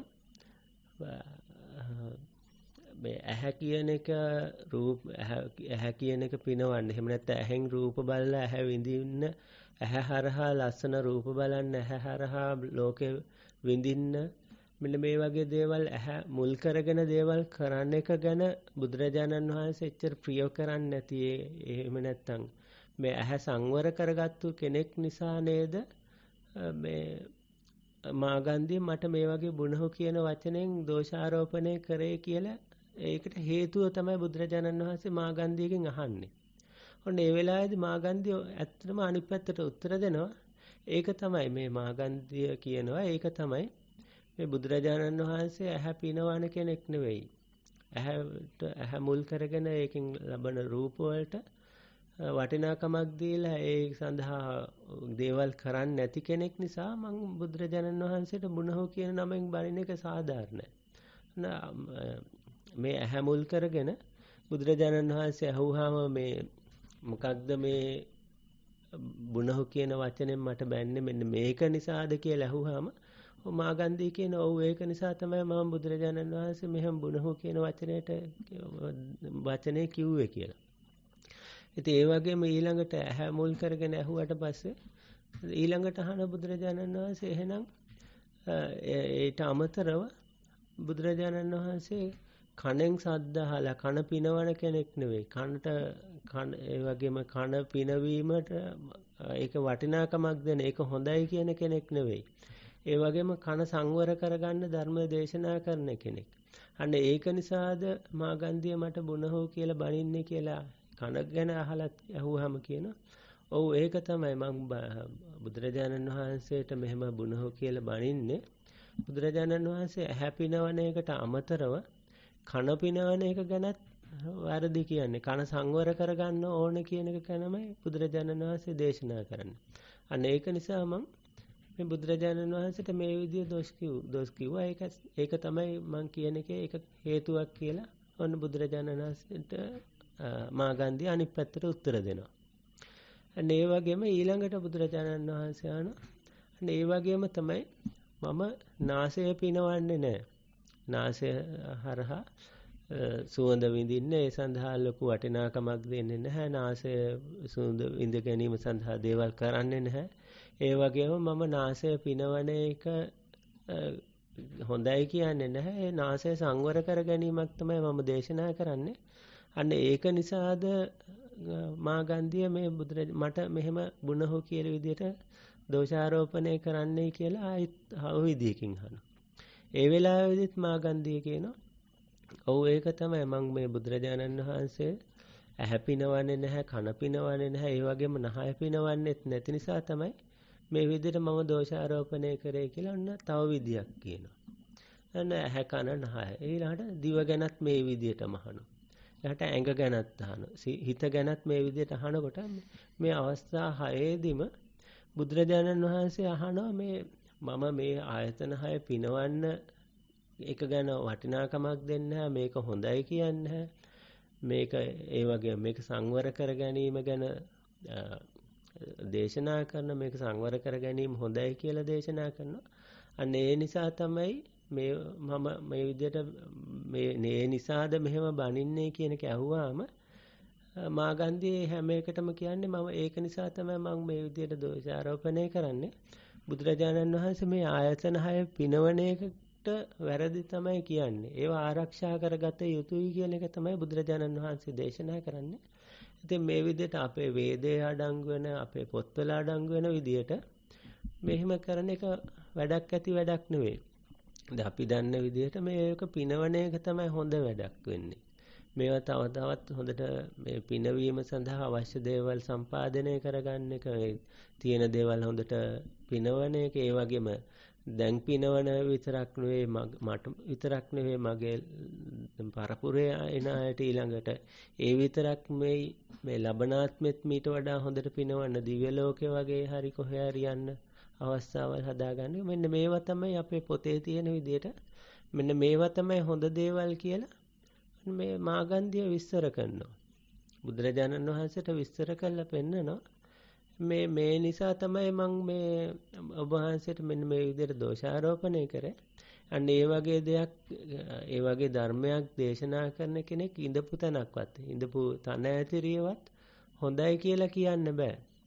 මේ ඇහැ කියන එක ඇහැ කියන එක පිනවන්න. එහෙම නැත්නම් ඇහෙන් රූප බලලා ඇහැ විඳින්න, ඇහැ හරහා ලස්සන රූප බලන්න, ඇහැ හරහා ලෝකෙ විඳින්න, මෙන්න මේ වගේ දේවල් ඇහැ මුල් කරගෙන දේවල් කරන්න එක ගැන බුදුරජාණන් වහන්සේ එච්චර ප්‍රිය කරන්නේ නැති එහෙම නැත්තම් මේ ඇහැ සංවර කරගත්තු කෙනෙක් නිසා නේද මේ මාගන්ධිය මට මේ වගේ බුණහු කියන වචනෙන් දෝෂාරෝපණය කරේ කියලා ඒකට හේතුව තමයි බුදුරජාණන් වහන්සේ මාගන්ධියකින් අහන්නේ. ඔන්න ඒ වෙලාවේදී මාගන්ධිය ඇත්තටම අනිත් පැත්තට උත්තර දෙනවා. ඒක තමයි මේ මාගන්ධිය කියනවා. ඒක තමයි මේ බුදුරජාණන් වහන්සේ ඇහැ පිනවන කෙනෙක් නෙවෙයි. ඇහැ මුල් කරගෙන ඒකෙන් ලබන රූප වලට වටිනාකමක් දීලා ඒ සඳහා දේවල් කරන්නේ නැති කෙනෙක් නිසා මම බුදුරජාණන් වහන්සේට බුණහු කියන නමෙන් බලින එක සාධාරණයි. මේ ඇහැ මුල් කරගෙන බුදුරජාණන් වහන්සේ අහුවාම මේ මොකක්ද මේ බුණහු කියන වචනෙන් මට බැන්නේ මෙන්න මේක නිසාද කියලා අහුවාම මාගන්ධී කියන ඔව් ඒක නිසා තමයි මම බුදුරජාණන් වහන්සේ මෙහෙම බුණහු කියන වචනේ කිව්වේ කියලා. ඉතින් ඒ වගේම ඊළඟට ඇහැ මුල් කරගෙන ඇහුවට පස්සේ ඊළඟට අහන බුදුරජාණන් වහන්සේ එහෙනම් ඊට අමතරව බුදුරජාණන් වහන්සේ කණෙන් සද්ද අහලා කන පිනවන කෙනෙක් නෙවෙයි. ඒ වගේම කන පිනවීමට ඒක වටිනාකමක් දෙන ඒක හොඳයි කියන කෙනෙක් නෙවෙයි. ඒ වගේම කන සංවර කරගන්න ධර්ම දේශනා කරන කෙනෙක්. අන්න ඒක නිසාද මාගන්ධිය මට බුණහෝ කියලා බණින්නේ කියලා කන ගැන අහලා අහුවාම කියනවා. ඔව් ඒක තමයි මම බුදුරජාණන් වහන්සේට මෙහෙම බුණහෝ කියලා බණින්නේ. බුදුරජාණන් වහන්සේ ඇහැ පිනවන එකට අමතරව කන පිනවන එක ගැනත් වැරදි කියන්නේ. කන සංවර කරගන්න ඕනේ කියන එක ගැනමයි බුදුරජාණන් වහන්සේ දේශනා කරන්නේ. අන්න ඒක නිසා මම මේ බුදුරජාණන් වහන්සේට මේ විදිය දොස් කිව්වා. ඒක තමයි මම කියන එකේ ඒක හේතුවක් කියලා ඔන්න බුදුරජාණන් වහන්සේට මාගන්ධිය අනිත් පැත්තට උත්තර දෙනවා. අන්න ඒ වගේම ඊළඟට බුදුරජාණන් වහන්සේ අහනවා. අන්න ඒ වගේම තමයි මම නාසය පිනවන්නේ නැහැ. නාසය හරහා සුවඳ විඳින්න ඒ සඳහා ලොකු වටිනාකමක් දෙන්නේ නැහැ. නාසය සුවඳ විඳ ගැනීම සඳහා දේවල් කරන්නේ නැහැ. ඒ වගේම මම නාසය පිනවන එක හොඳයි කියන්නේ නැහැ. ඒ නාසය සංවර කර ගැනීමක් තමයි මම දේශනා කරන්නේ. අන්න ඒක නිසාද මාගන්ධිය මේ මට මෙහෙම බුණහෝ කියලා විදිහට දෝෂාරෝපණය කරන්නයි කියලා ආයෙත් විදියකින් අහනවා. ඒ වෙලාවෙදිත් මාගන්ධිය කියනවා ඔව් ඒක තමයි මම මේ බුදුරජාණන් වහන්සේ ඇහැ පිනවන්නේ නැහැ කන පිනවන්නේ නැහැ ඒ වගේම නහය පිනවන්නේත් නැති නිසා තමයි මේ විදිහට මම දෝෂාරෝපණය කරේ කියලා ඔන්න තව විදියක් කියනවා. අන්න ඇහැ කන නහය ඊළඟට දිව ගැනත් මේ විදිහටම අහනවා. ඊට ඇඟ ගැනත් අහනවා. හිත ගැනත් මේ විදිහට අහනකොට මේ අවස්ථා හයේදීම බුදුරජාණන් වහන්සේ අහනවා මම මේ ආයතන හය පිනවන්න එක ගැන වටිනාකමක් දෙන්නේ මේක හොඳයි කියන්නේ මේක ඒ වගේ මේක සංවර කර ගැනීම ගැන දේශනා කරන මේක සංවර කර ගැනීම හොඳයි කියලා දේශනා කරනවා. අන්න ඒ නිසා තමයි මම මේ විදිහට මේ නිසාද මෙහෙම බණින්නේ කියන එක ඇහුවාම මාගන්ධියේ හැම එකටම කියන්නේ මම ඒක නිසා තමයි මම මේ විදිහට දෝෂාරෝපණය කරන්නේ. බුදුරජාණන් වහන්සේ මේ ආයතන හය පිනවන එකට වැරදි තමයි කියන්නේ. ඒවා ආරක්ෂා කරගත යුතුයි කියන එක තමයි බුදුරජාණන් වහන්සේ දේශනා කරන්නේ. ඉතින් මේ විදිහට අපේ වේදේ අඩංගු වෙන අපේ පොත්වල අඩංගු වෙන විදිහට මෙහෙම කරන එක වැඩක් ඇති වැඩක් නෙවෙයි. දැන් අපි දන්න විදිහට මේක පිනවන එක තමයි හොඳ වැඩක් වෙන්නේ. මේවා තව තවත් හොඳට මේ පිනවීම සඳහා අවශ්‍ය දේවල් සම්පාදනය කරගන්න එක තියෙන දේවල් හොඳට පිනවන එක ඒ වගේම දැන් පිනවන විතරක් නෙවෙයි මට විතරක් නෙවෙයි මගේ පරපුරේ එන අයට ඊළඟට ඒ විතරක් මේ ලබනාත්මෙත් මීට වඩා හොඳට පිනවන්න දිව්‍ය ලෝකේ වගේ හරි කොහේ හරි යන්න අවස්ථාවල් හදාගන්න. මෙන්න මේවා තමයි අපේ පොතේ තියෙන විදිහට මෙන්න මේවා තමයි හොඳ දේවල් කියලා මේ මාගන්ධිය විස්තර කරනවා. බුදුරජාණන් වහන්සේට විස්තර කරලා පෙන්නනවා මේ නිසා තමයි මම මේ ඔබ වහන්සේට මෙන්න මේ විදිහට දෝෂාරෝපණය කරේ. අන්න ඒ වගේ දෙයක් ඒ වගේ ධර්මයක් දේශනා කරන කෙනෙක් ඉඳපු තැනක්වත් ඉඳපු තන ඇතිරියවත් හොඳයි කියලා කියන්න බෑ.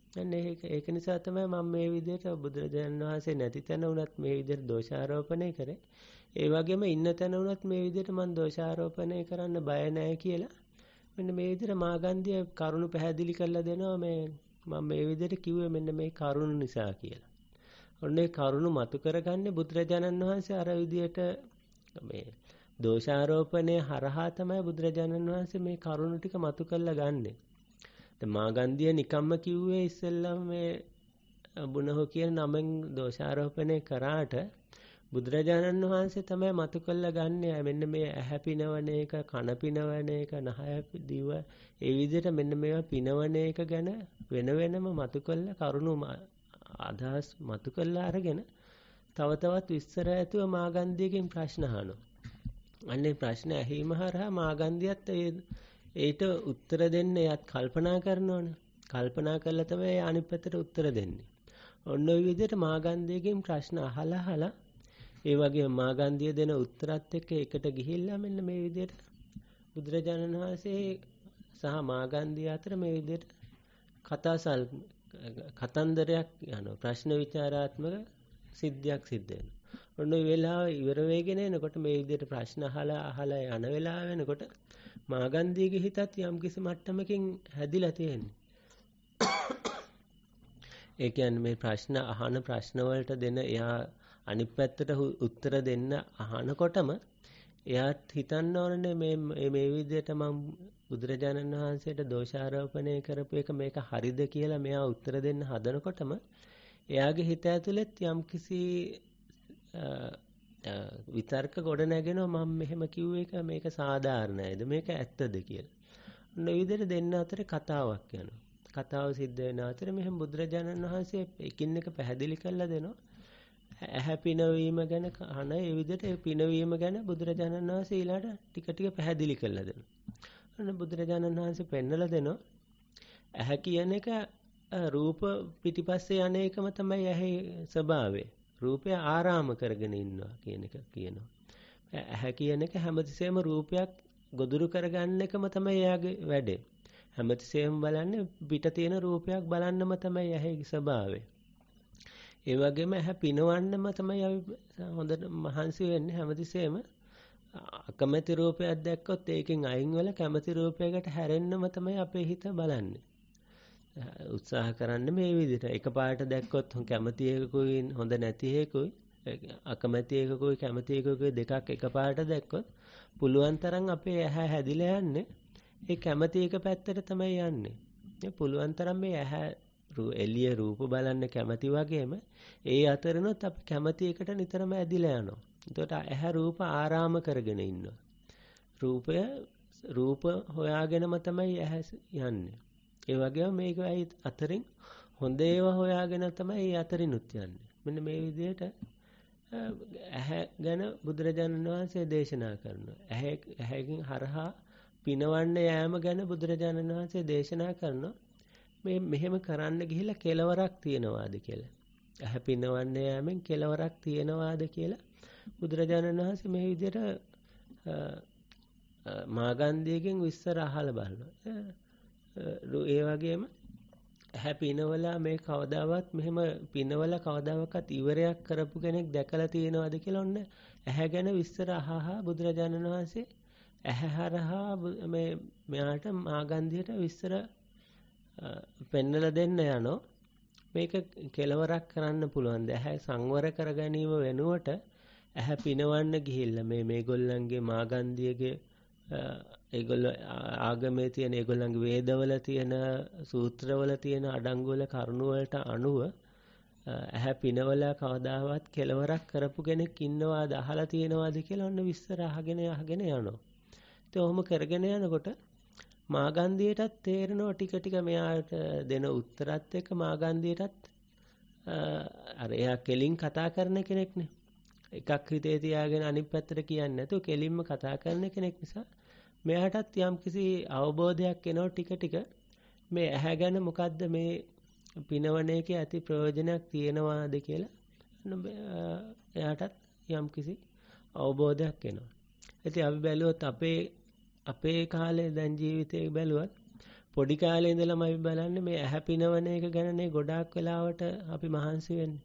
අන්න ඒක නිසා තමයි මම මේ විදිහට බුදුරජාණන් වහන්සේ නැති තැන වුණත් මේ විදිහට දෝෂාරෝපණය කරේ. ඒ වගේම ඉන්න තැන වුණත් මේ විදිහට මම දෝෂාරෝපණය කරන්න බය නැහැ කියලා. මෙන්න මේ විදිහට මාගන්ධිය කරුණු පැහැදිලි කරලා දෙනවා මම මේ විදිහට කිව්වේ මෙන්න මේ කරුණු නිසා කියලා. ඔන්න ඒ කරුණු මතු කරගන්නේ බුදුරජාණන් වහන්සේ අර විදිහට මේ දෝෂාරෝපණය හරහා තමයි බුදුරජාණන් වහන්සේ මේ කරුණු ටික මතු කරලා ගන්නෙ. දැන් මාගන්ධිය නිකම්ම කිව්වේ ඉස්සෙල්ලාම මේ බුනහෝ කියන නමෙන් දෝෂාරෝපණය කරාට බුදුරජාණන් වහන්සේ තමයි මතු කරලා ගන්නෙ. මෙන්න මේ ඇහැ පිනවන එක, කන පිනවන එක, නහය දිව ඒ විදිහට මෙන්න මේවා පිනවන එක ගැන වෙන වෙනම මතු කරලා කරුණු අදහස් මතු කරලා අරගෙන තව තවත් විස්තර ඇතුව මාගන්ධියකින් ප්‍රශ්න අහනවා. අන්නේ ප්‍රශ්න ඇහිම හරහා මාගන්ධියත් ඒට උත්තර දෙන්න එයත් කල්පනා කරනවනේ. කල්පනා කරලා තමයි අනිත් පැත්තට උත්තර දෙන්නේ. ඔන්න ඔය විදිහට මාගන්ධියකින් ප්‍රශ්න අහලා ඒ වගේම මාගන්ධිය දෙන උත්තරත් එක්ක එකට ගිහිල්ලා මෙන්න මේ විදිහට බුදුරජාණන් වහන්සේ සහ මාගන්ධිය අතර මේ විදිහට කතන්දරයක් යනවා. ප්‍රශ්න විචාරාත්මක සිද්ධියක් සිද්ධ වෙනවා. ඔන්න ඔය වෙලාව ඉවර වෙගෙන එනකොට මේ විදිහට ප්‍රශ්න අහලා යන වෙලාව වෙනකොට මාගන්ධියගේ හිතත් යම්කිසි මට්ටමකින් හැදිලා තියෙනවා. ඒ කියන්නේ මේ ප්‍රශ්න අහන ප්‍රශ්න වලට දෙන එයා අනිත් පැත්තට උත්තර දෙන්න අහනකොටම එයාත් හිතන්න ඕනේ මේ විදිහට මම බුදුරජාණන් වහන්සේට දෝෂාරෝපණය කරපු එක මේක හරිද කියලා මෙයා උත්තර දෙන්න හදනකොටම එයාගේ හිත ඇතුළෙත් යම්කිසි විතර්ක ගොඩ නැගෙනවා මම මෙහෙම කිව්ව එක මේක සාධාරණයිද මේක ඇත්තද කියලා. ඔන්න ඒ විදිහට දෙන්න අතරේ කතාවක් යනවා. කතාව සිද්ධ වෙන අතරේ මෙහෙම බුදුරජාණන් වහන්සේ එකින් එක පැහැදිලි කරලා දෙනවා. ඇහැ පිනවීම ගැන අහන ඒ විදිහට ඒ පිනවීම ගැන බුදුරජාණන් වහන්සේ ඊළාට ටික ටික පැහැදිලි කරලා දෙනවා. අන්න බුදුරජාණන් වහන්සේ පෙන්නලා දෙනවා ඇහැ කියන එක රූප පිටිපස්සේ යන එකම තමයි ඇහි ස්වභාවය. රූපය ආරාම කරගෙන ඉන්නවා කියන එක කියනවා. ඇහැ කියන එක හැමතිස්සෙම රූපයක් ගොදුරු කරගන්න එකම තමයි එයාගේ වැඩේ. හැමතිස්සෙම බලන්නේ පිට තියෙන රූපයක් බලන්නම තමයි ඇහි ස්වභාවය. ඒ වගේම ඇහැ පිනවන්නම තමයි අපි හොඳට මහන්සි වෙන්නේ. හැමතිස්සෙම අකමැති රූපයක් දැක්කොත් ඒකෙන් අයින් වෙලා කැමති රූපයකට හැරෙන්නම තමයි අපේ හිත බලන්නේ. උත්සාහ කරන්න මේ විදිහට එකපාරට දැක්කොත් කැමති එකකුයි හොඳ නැති එකකුයි අකමැති එකකුයි කැමති එකකුයි දෙකක් එකපාරට දැක්කොත් පුළුවන් තරම් අපේ ඇහැ හැදිලා යන්නේ ඒ කැමති එක පැත්තට තමයි යන්නේ. ඒ පුළුවන් තරම් මේ ඇහැ එළිය රූප බලන්න කැමති වගේම ඒ අතරිනුත් අපි කැමති එකට නිතරම ඇදිලා යනවා. එතකොට ඇහැ රූප ආරාම කරගෙන ඉන්නවා. රූප හොයාගෙනම තමයි ඇහැ යන්නේ. ඒ වගේම මේක අතරින් හොඳ ඒවා හොයාගෙන තමයි ඒ අතරිනුත් යන්නේ. මෙන්න මේ විදිහට ඇහැ ගැන බුදුරජාණන් වහන්සේ දේශනා කරනවා. ඇහැකින් හරහා පිනවන්න යෑම ගැන බුදුරජාණන් වහන්සේ දේශනා කරනවා. මේ මෙහෙම කරන්න ගිහිල්ලා කෙලවරක් තියනවාද කියලා. ඇහැ පිනවන්න යෑමෙන් කෙලවරක් තියනවාද කියලා බුදුරජාණන් වහන්සේ මේ විදිහට මාගන්ධියකින් විස්තර අහලා බලනවා. ඒ වගේම ඇහැ පිනවලා මේ කවදාවත් මෙහෙම පිනවලා කවදාවත් ඉවරයක් කරපු කෙනෙක් දැකලා තියෙනවද කියලා ඔන්න ඇහැ ගැන විස්තර අහහා බුදුරජාණන් වහන්සේ ඇහැ හරහා මෙයාට මාගන්ධියට විස්තර පෙන්නලා දෙන්න යනවා. මේක කෙලවරක් කරන්න පුළුවන්. ඇහැ සංවර කර ගැනීම වෙනුවට ඇහැ පිනවන්න ගිහිල්ලා මේගොල්ලන්ගේ මාගන්ධියගේ ඒගොල්ලෝ ආගමේ තියෙන ඒගොල්ලන්ගේ වේදවල තියෙන සූත්‍රවල තියෙන අඩංගු වල කරුණු වලට අනුව ඇහැ පිනවලා කවදාවත් කෙලවරක් කරපු කෙනෙක් ඉන්නවාද අහලා තියෙනවාද කියලා ඔන්න විස්තර අහගෙන යනවා. ඉතින් ඔහොම කරගෙන යනකොට මාගන්ධියටත් තේරෙනවා ටික ටික මෙයාට දෙන උත්තරත් එක්ක මාගන්ධියටත් අර එයා කෙලින් කතා කරන කෙනෙක්නේ. එකක් හිතේ තියාගෙන අනිත් පැත්තට කියන්නේ නැතුව කෙලින්ම කතා කරන කෙනෙක් නිසා මෙයාටත් යම්කිසි අවබෝධයක් එනවා ටික ටික මේ ඇහැ ගැන මොකද්ද මේ පිනවන එකේ ඇති ප්‍රයෝජනයක් තියෙනවාද කියලා එයාටත් යම්කිසි අවබෝධයක් එනවා. ඉතින් අපි බැලුවොත් අපේ කාලේ දැන් ජීවිතේ බැලුවත් පොඩි කාලේ ඉඳලම අපි බලන්නේ මේ ඇහැ පිනවන එක ගැනනේ ගොඩාක් වෙලාවට අපි මහන්සි වෙන්නේ.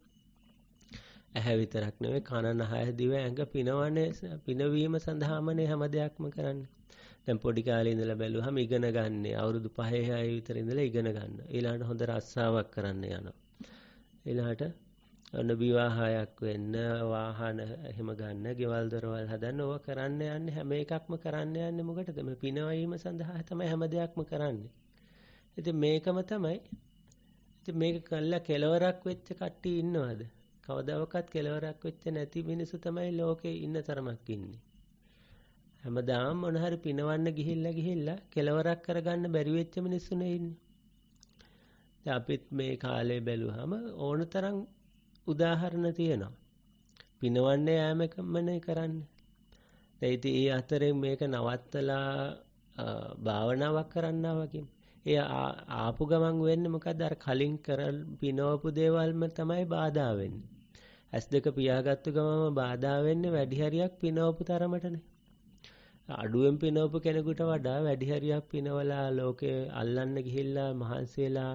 ඇහැ විතරක් නෙවෙයි කන නහය දිව ඇඟ පිනවීම සඳහාමනේ හැම දෙයක්ම කරන්නේ. දැන් පොඩි කාලේ ඉඳලා බැලුවහම ඉගෙන ගන්න අවුරුදු 5 6 විතර ඉඳලා ඉගෙන ගන්න. ඊළඟට හොඳ රස්සාවක් කරන්න යනවා. ඊළඟට ඔන්න විවාහයක් වෙන්න වාහන එහෙම ගන්න, ගෙවල් දොරවල් හදන්න ඕවා කරන්න යන්නේ හැම එකක්ම කරන්න යන්නේ මොකටද? මේ පිනවීම සඳහා තමයි හැම දෙයක්ම කරන්නේ. ඉතින් මේකම තමයි. ඉතින් මේක කළා කෙලවරක් වෙච්ච කට්ටිය ඉන්නවද? කවදාවත් කෙලවරක් වෙච්ච නැති මිනිස්සු තමයි ලෝකේ ඉන්න තරමක් ඉන්නේ. හැමදාම මොන හරි පිනවන්න ගිහිල්ලා කෙලවරක් කරගන්න බැරි වෙච්ච මිනිස්සුනේ ඉන්නේ. දැන් අපිත් මේ කාලේ බැලුවාම ඕන තරම් උදාහරණ තියෙනවා. පිනවන්න යෑමකමනේ කරන්නේ. දැන් ඉතින් ඒ අතරේ මේක නවත්තලා භාවනාවක් කරන්නා වගේ. ඒ ආපු ගමන් වෙන්නේ මොකද්ද? අර කලින් පිනවපු දේවල්ම තමයි බාධා වෙන්නේ. S2 පියාගත්තු ගමම බාධා වෙන්නේ වැඩි හරියක් පිනවපු තරමටනේ. අඩුවෙන් පිනවපු කෙනෙකුට වඩා වැඩි හරියක් පිනවලා ලෝකේ අල්ලන්න ගිහිල්ලා මහන්සි වෙලා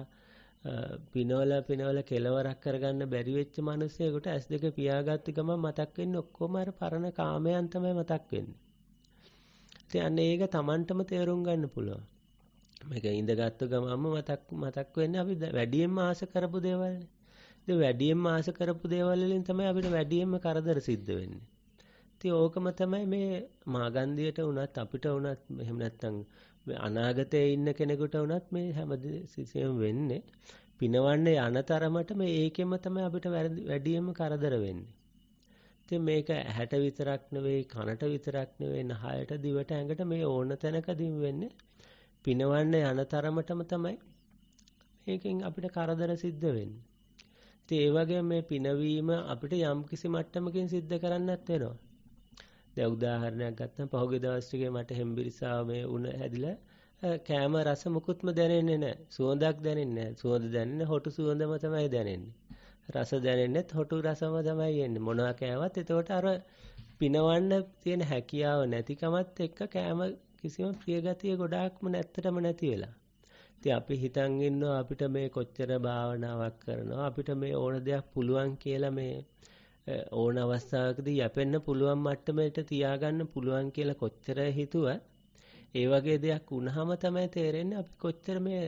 පිනවලා කෙලවරක් කරගන්න බැරි වෙච්ච මිනිස්සෙකුට S2 පියාගත්තු ගමන් මතක් වෙන්නේ ඔක්කොම අර පරණ කාමයන් තමයි මතක් වෙන්නේ. ඉතින් අන්න ඒක Tamanටම තේරුම් ගන්න පුළුවන්. මේක ඉඳගත්තු ගමන්ම මතක් වෙන්නේ අපි වැඩියෙන්ම ආස කරපු දේවල්නේ. ඉතින් වැඩියෙන්ම ආස කරපු දේවල් වලින් තමයි අපිට වැඩියෙන්ම කරදර සිද්ධ වෙන්නේ. ඉතින් ඕකම තමයි මේ මාගන්දියට වුණත් අපිට වුණත් එහෙම නැත්නම් අනාගතයේ ඉන්න කෙනෙකුට වුණත් මේ හැම සිසෙම වෙන්නේ පිනවන්න යන තරමට මේ ඒකෙම තමයි අපිට වැඩියෙන්ම කරදර වෙන්නේ. ඉතින් මේක ඇහැට විතරක් නෙවෙයි කනට විතරක් නෙවෙයි නහයට දිවට ඇඟට මේ ඕන තැනකදී වෙන්නේ පිනවන්න යන තරමටම තමයි මේකෙන් අපිට කරදර සිද්ධ වෙන්නේ. ඉතින් ඒ වගේ මේ පිනවීම අපිට යම්කිසි මට්ටමකින් සිද්ධ කරන්නත් වෙනවා. දැන් උදාහරණයක් ගත්තම පහුගිය දවස් ටිකේ මට හෙම්බිරිසාව මේ උණ හැදිලා කෑම රස මුකුත්ම දැනෙන්නේ නැහැ. සුවඳක් දැනෙන්නේ නැහැ. සුවඳ දැනෙන්නේ හොටු සුවඳම තමයි දැනෙන්නේ. රස දැනෙන්නේත් හොටු රසම තමයි එන්නේ. මොනවා කෑවත් එතකොට අර පිනවන්න තියෙන හැකියාව නැතිකමත් එක්ක කෑම කිසිම ප්‍රියගතිය ගොඩාක්ම නැත්තටම නැති වෙලා. ඉතින් අපි හිතන් ඉන්නවා අපිට මේ කොච්චර භාවනාවක් කරනවා අපිට මේ ඕන දෙයක් පුළුවන් කියලා මේ ඕන අවස්ථාවකදී යැපෙන්න පුළුවන් මට්ටමට තියාගන්න පුළුවන් කියලා කොච්චර හිතුවත් ඒ වගේ දෙයක් වුණාම තමයි තේරෙන්නේ අපි කොච්චර මේ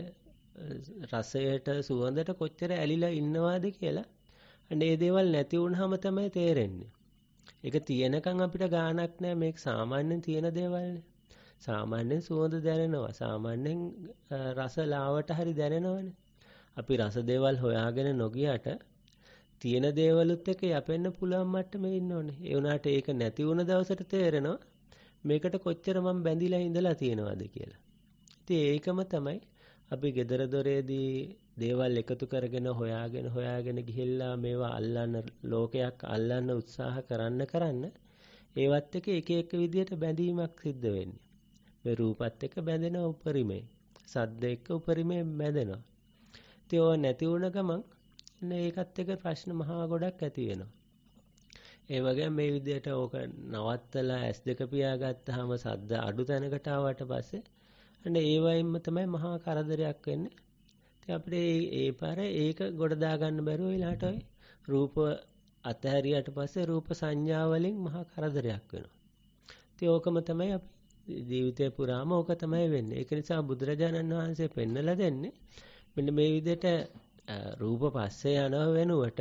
රසයට සුවඳට කොච්චර ඇලිලා ඉන්නවාද කියලා. අනේ මේ දේවල් නැති වුණාම තමයි තේරෙන්නේ. ඒක තියෙනකන් අපිට ගාණක් නැහැ මේක සාමාන්‍යයෙන් තියෙන දේවල්නේ. සාමාන්‍යයෙන් සුවඳ දැනෙනවා. සාමාන්‍යයෙන් රස ලාවට හරි දැනෙනවනේ. අපි රස දේවල් හොයාගෙන නොගියට තියෙන දේවලුත් එක්ක යැපෙන්න පුළුවන් මට්ටමේ ඉන්න ඕනේ. ඒ වුණාට ඒක නැති වුණ දවසට තේරෙනවා මේකට කොච්චර මම බැඳිලා ඉඳලා තියෙනවද කියලා. ඉතින් ඒකම තමයි අපි gedara doreදී දේවල් එකතු කරගෙන හොයාගෙන ගිහිල්ලා මේවා අල්ලන්න ලෝකයක් අල්ලන්න උත්සාහ කරන්න ඒවත් එක්ක එක විදියට බැඳීමක් සිද්ධ වෙන්නේ. මේ රූපත් එක්ක බැඳෙන උපරිමේ, සද්ද එක්ක උපරිමේ බැඳෙනවා. ඉතින් ඕවා නැති වුණ ගමන් ඒකත් එක්ක ප්‍රශ්න මහා ගොඩක් ඇති වෙනවා. ඒ වගේම මේ විදිහට ඕක නවත්තලා S2 පියාගත්තාම සද්ද අඩු තැනකට ආවට පස්සේ අන්න ඒ වයින්ම තමයි මහා කරදරයක් වෙන්නේ. ඉතින් අපිට ඒ පාරේ ඒක ගොඩ දා ගන්න බැරුව ඊළාට ඔය රූප අතහැරියට පස්සේ රූප සංඥා වලින් මහා කරදරයක් වෙනවා. ඉතින් ඕකම තමයි අපි ජීවිතේ පුරාම ඕක තමයි වෙන්නේ. ඒක නිසා බුදුරජාණන් වහන්සේ පෙන්නලා දෙන්නේ මෙන්න මේ විදිහට රූප පස්සේ යනව වෙනුවට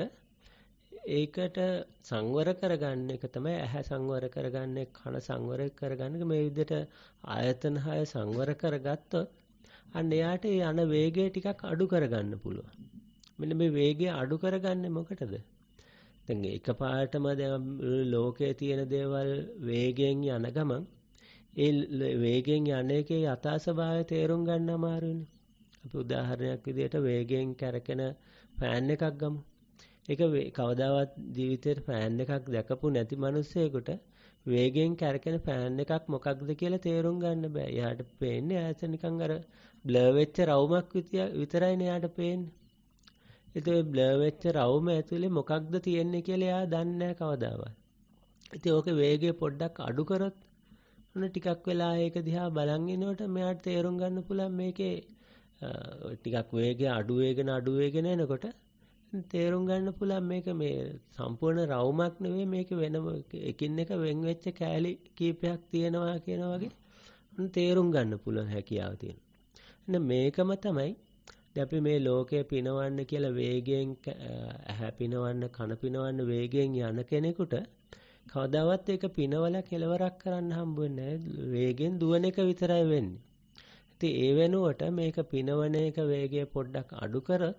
ඒකට සංවර කරගන්න එක තමයි ඇහැ සංවර කරගන්නේ කන සංවර කරගන්න මේ විදිහට ආයතන 6 සංවර කරගත්තොත් අන්න එයාට යන වේගය ටිකක් අඩු කරගන්න පුළුවන්. මෙන්න මේ වේගය අඩු කරගන්නේ මොකටද? දැන් එකපාරටම දැන් ලෝකයේ තියෙන දේවල් වේගයෙන් යන ගමන් ඒ වේගයෙන් යන එකේ යථා ස්වභාවය තේරුම් ගන්න අමාරුයිනේ. අපි උදාහරණයක් විදිහට වේගයෙන් කැරකෙන ෆෑන් එකක් ගමු. ඒක කවදාවත් ජීවිතේට ෆෑන් එකක් දැකපු නැති මිනිස්සෙකුට වේගයෙන් කැරකෙන ෆෑන් එකක් මොකක්ද කියලා තේරුම් ගන්න බෑ. එයාට පේන්නේ ඈත නිකන් අර බ්ලර් වෙච්ච රවුමක් විතරයිනේ එයාට පේන්නේ. ඒතේ බ්ලර් වෙච්ච රවුම ඇතුලේ මොකක්ද තියෙන්නේ කියලා එයා දන්නේ නැහැ කවදාවත්. ඉතින් ඕකේ වේගය පොඩ්ඩක් අඩු කරොත් ඔන්න ටිකක් වෙලා ඒක දිහා බලන් ඉනකොට මෙයාට තේරුම් ගන්න පුළුවන් මේකේ ටිකක් වේගය අඩු වෙගෙන එනකොට තේරුම් ගන්න පුළුවන් මේක මේ සම්පූර්ණ රවුමක් නෙවෙයි මේක වෙනම එකින් එක වෙන් වෙච්ච කෑලි කීපයක් තියෙනවා කියන වගේ තේරුම් ගන්න පුළුවන් හැකියාව තියෙනවා. එහෙනම් මේකම තමයි අපි මේ ලෝකේ පිනවන්න කියලා වේගයෙන් ඇහැ පිනවන්න කන පිනවන්න වේගයෙන් යන කෙනෙකුට කවදාවත් ඒක පිනවලා කෙලවරක් කරන්න හම්බ වෙන්නේ නැහැ. වේගෙන් දුවන එක විතරයි වෙන්නේ. ඉතින් ඒ වෙනුවට මේක පිනවන එක වේගය පොඩ්ඩක් අඩු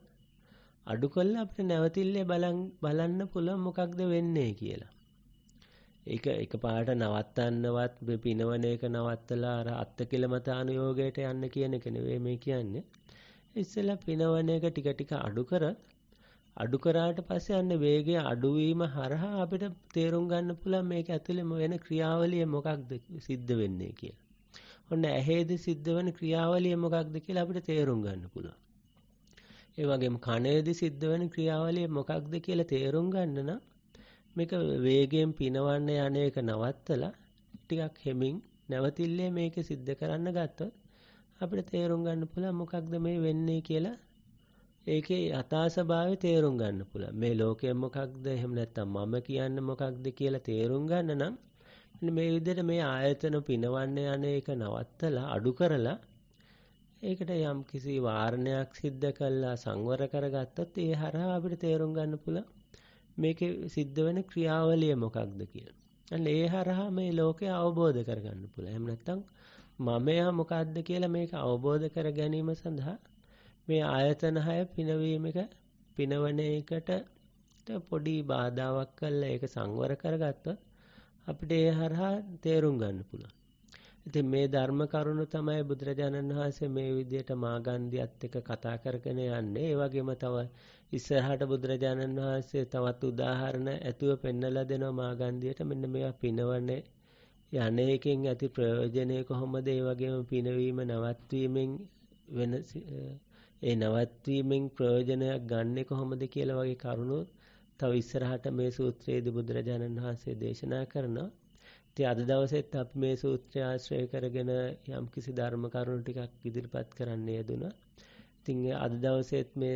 කරලා අපිට නැවතිල්ලේ බලන්න පුළුවන් මොකක්ද වෙන්නේ කියලා. ඒක එකපාරට නවත්තන්නවත් පිනවන එක නවත්තලා අර අත්කිලමතානුയോഗයට යන්න කියන එක නෙවෙයි මේ කියන්නේ. ඉස්සෙල්ලා පිනවන එක ටික අඩු කරාට පස්සේ අන්න වේගය අඩුවීම හරහා අපිට තේරුම් ගන්න පුළුවන් මේක ඇතුළේම වෙන ක්‍රියාවලිය මොකක්ද සිද්ධ වෙන්නේ කියලා. ඔන්න ඇහේදී සිද්ධ වෙන ක්‍රියාවලිය මොකක්ද කියලා අපිට තේරුම් ගන්න පුළුවන්. ඒ වගේම කනේදී සිද්ධ වෙන ක්‍රියාවලිය මොකක්ද කියලා තේරුම් ගන්න නම් මේක වේගයෙන් පිනවන්න යන එක නවත්තලා ටිකක් හෙමින් නැවතිල්ලේ මේක සිද්ධ කරන්න ගත්තොත් අපිට තේරුම් ගන්න පුළුවන් මොකක්ද මේ වෙන්නේ කියලා. ඒකේ යථා ස්වභාවය තේරුම් ගන්න පුළුවන්. මේ ලෝකය මොකක්ද එහෙම නැත්නම් මම කියන්නේ මොකක්ද කියලා තේරුම් ගන්න නම් මේ විදිහට මේ ආයතන පිනවන්න යන එක නවත්තලා අඩු කරලා ඒකට යම් කිසි වාරණයක් සිද්ධ කළා සංවර කරගත්තොත් ඒ හරහා අපිට තේරුම් ගන්න පුළුවන් මේකේ සිද්ධ වෙන ක්‍රියාවලිය මොකක්ද කියලා. අන්න ඒ හරහා මේ ලෝකය අවබෝධ කරගන්න පුළුවන්. එහෙම නැත්නම් මමයා මොකක්ද කියලා මේක අවබෝධ කර ගැනීම සඳහා මේ ආයතන 6 පිනවන එකට පොඩි බාධාවක් කළා ඒක සංවර කරගත්තොත් අපිට ඒ හරහා තේරුම් ගන්න පුළුවන්. ඉතින් මේ ධර්ම කරුණු තමයි බුදුරජාණන් වහන්සේ මේ විදිහට මාගන්ධියත් එක්ක කතා කරගෙන යන්නේ. ඒ වගේම තව ඉස්සරහට බුදුරජාණන් වහන්සේ තවත් උදාහරණ ඇතුව පෙන්නලා දෙනවා මාගන්ධියට මෙන්න මේවා පිනවන්නේ යන්නේකින් ඇති ප්‍රයෝජනය කොහොමද? ඒ වගේම පිනවීම නවත්වීමෙන් වෙන ඒ නවත්වීමෙන් ප්‍රයෝජනයක් ගන්නෙ කොහොමද කියලා වගේ කරුණු තව ඉස්සරහට මේ සූත්‍රයේදී බුදුරජාණන් වහන්සේ දේශනා කරනවා. ඉතින් අද දවසෙත් අපි මේ සූත්‍රය ආශ්‍රය කරගෙන යම්කිසි ධර්ම කරුණු ටිකක් ඉදිරිපත් කරන්න යෙදුණා. ඉතින් අද දවසෙත් මේ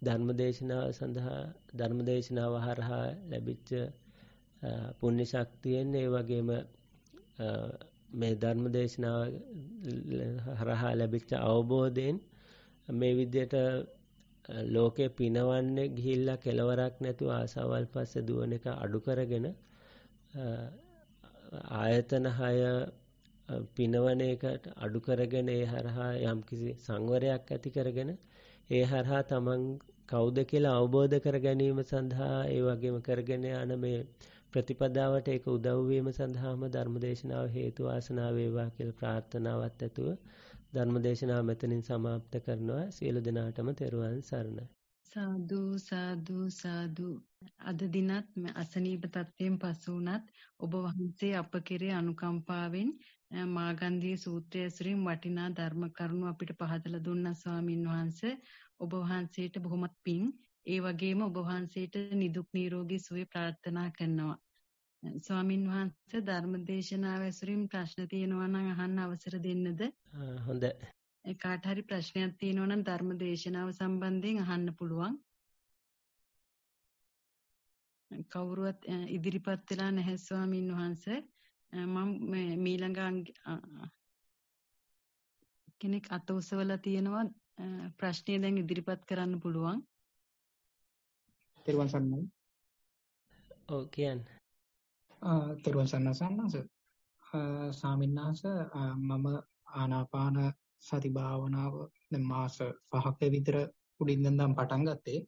ධර්මදේශනාව හරහා ලැබිච්ච පුණ්‍ය ශක්තියෙන් ඒ වගේම මේ ධර්මදේශනාව හරහා ලැබිච්ච අවබෝධයෙන් මේ විදිහට ලෝකේ පිනවන්නේ ගිහිල්ලා කෙලවරක් නැතුව ආසාවල් පස්සේ දුවන එක අඩු කරගෙන ආයතන 6 පිනවන එකට අඩු කරගෙන ඒ හරහා යම්කිසි සංවරයක් ඇති කරගෙන ඒ හරහා තමන් කවුද කියලා අවබෝධ කර ගැනීම සඳහා ඒ වගේම කරගෙන යන මේ ප්‍රතිපදාවට ඒක උදව් වීම සඳහාම ධර්මදේශනාව හේතු වාසනා වේවා කියලා ප්‍රාර්ථනාවත් ඇතුව ධර්මදේශනාව මෙතනින් સમાપ્ત කරනවා. සියලු දෙනාටම තෙරුවන් සරණයි. සාදු සාදු සාදු. අද දිනත් අසනීප තත්ත්වයෙන් පසු වුණත් ඔබ වහන්සේ අප කෙරේ අනුකම්පාවෙන් මාගන්ධී සූත්‍රය ඇසුරින් වටිනා ධර්ම කරුණු අපිට පහදලා දුන්නා ස්වාමින් වහන්සේ. ඔබ වහන්සේට බොහොමත් පිං. ඒ වගේම ඔබ වහන්සේට නිදුක් නිරෝගී සුවය ප්‍රාර්ථනා කරනවා. ස්වාමින් වහන්සේ ධර්මදේශනාව ඇසුරින් ප්‍රශ්න තියෙනවා නම් අහන්න අවසර දෙන්නද? හොඳයි. කාට හරි ප්‍රශ්නයක් තියෙනවා නම් ධර්මදේශනාව සම්බන්ධයෙන් අහන්න පුළුවන්. කවුරුවත් ඉදිරිපත් වෙලා නැහැ ස්වාමින් වහන්සේ. මම මීළඟ කෙනෙක් අත උසවලා තියෙනවා. ප්‍රශ්නය දැන් ඉදිරිපත් කරන්න පුළුවන්. තෙරුවන් සරණයි. ඔව් කියන්න. තෙරුවන් සරණයි ස්වාමීන් වහන්සේ. මම ආනාපාන සති භාවනාව දැන් මාස 5ක විතර උඩින් ඉඳන් පටන් ගත්තේ.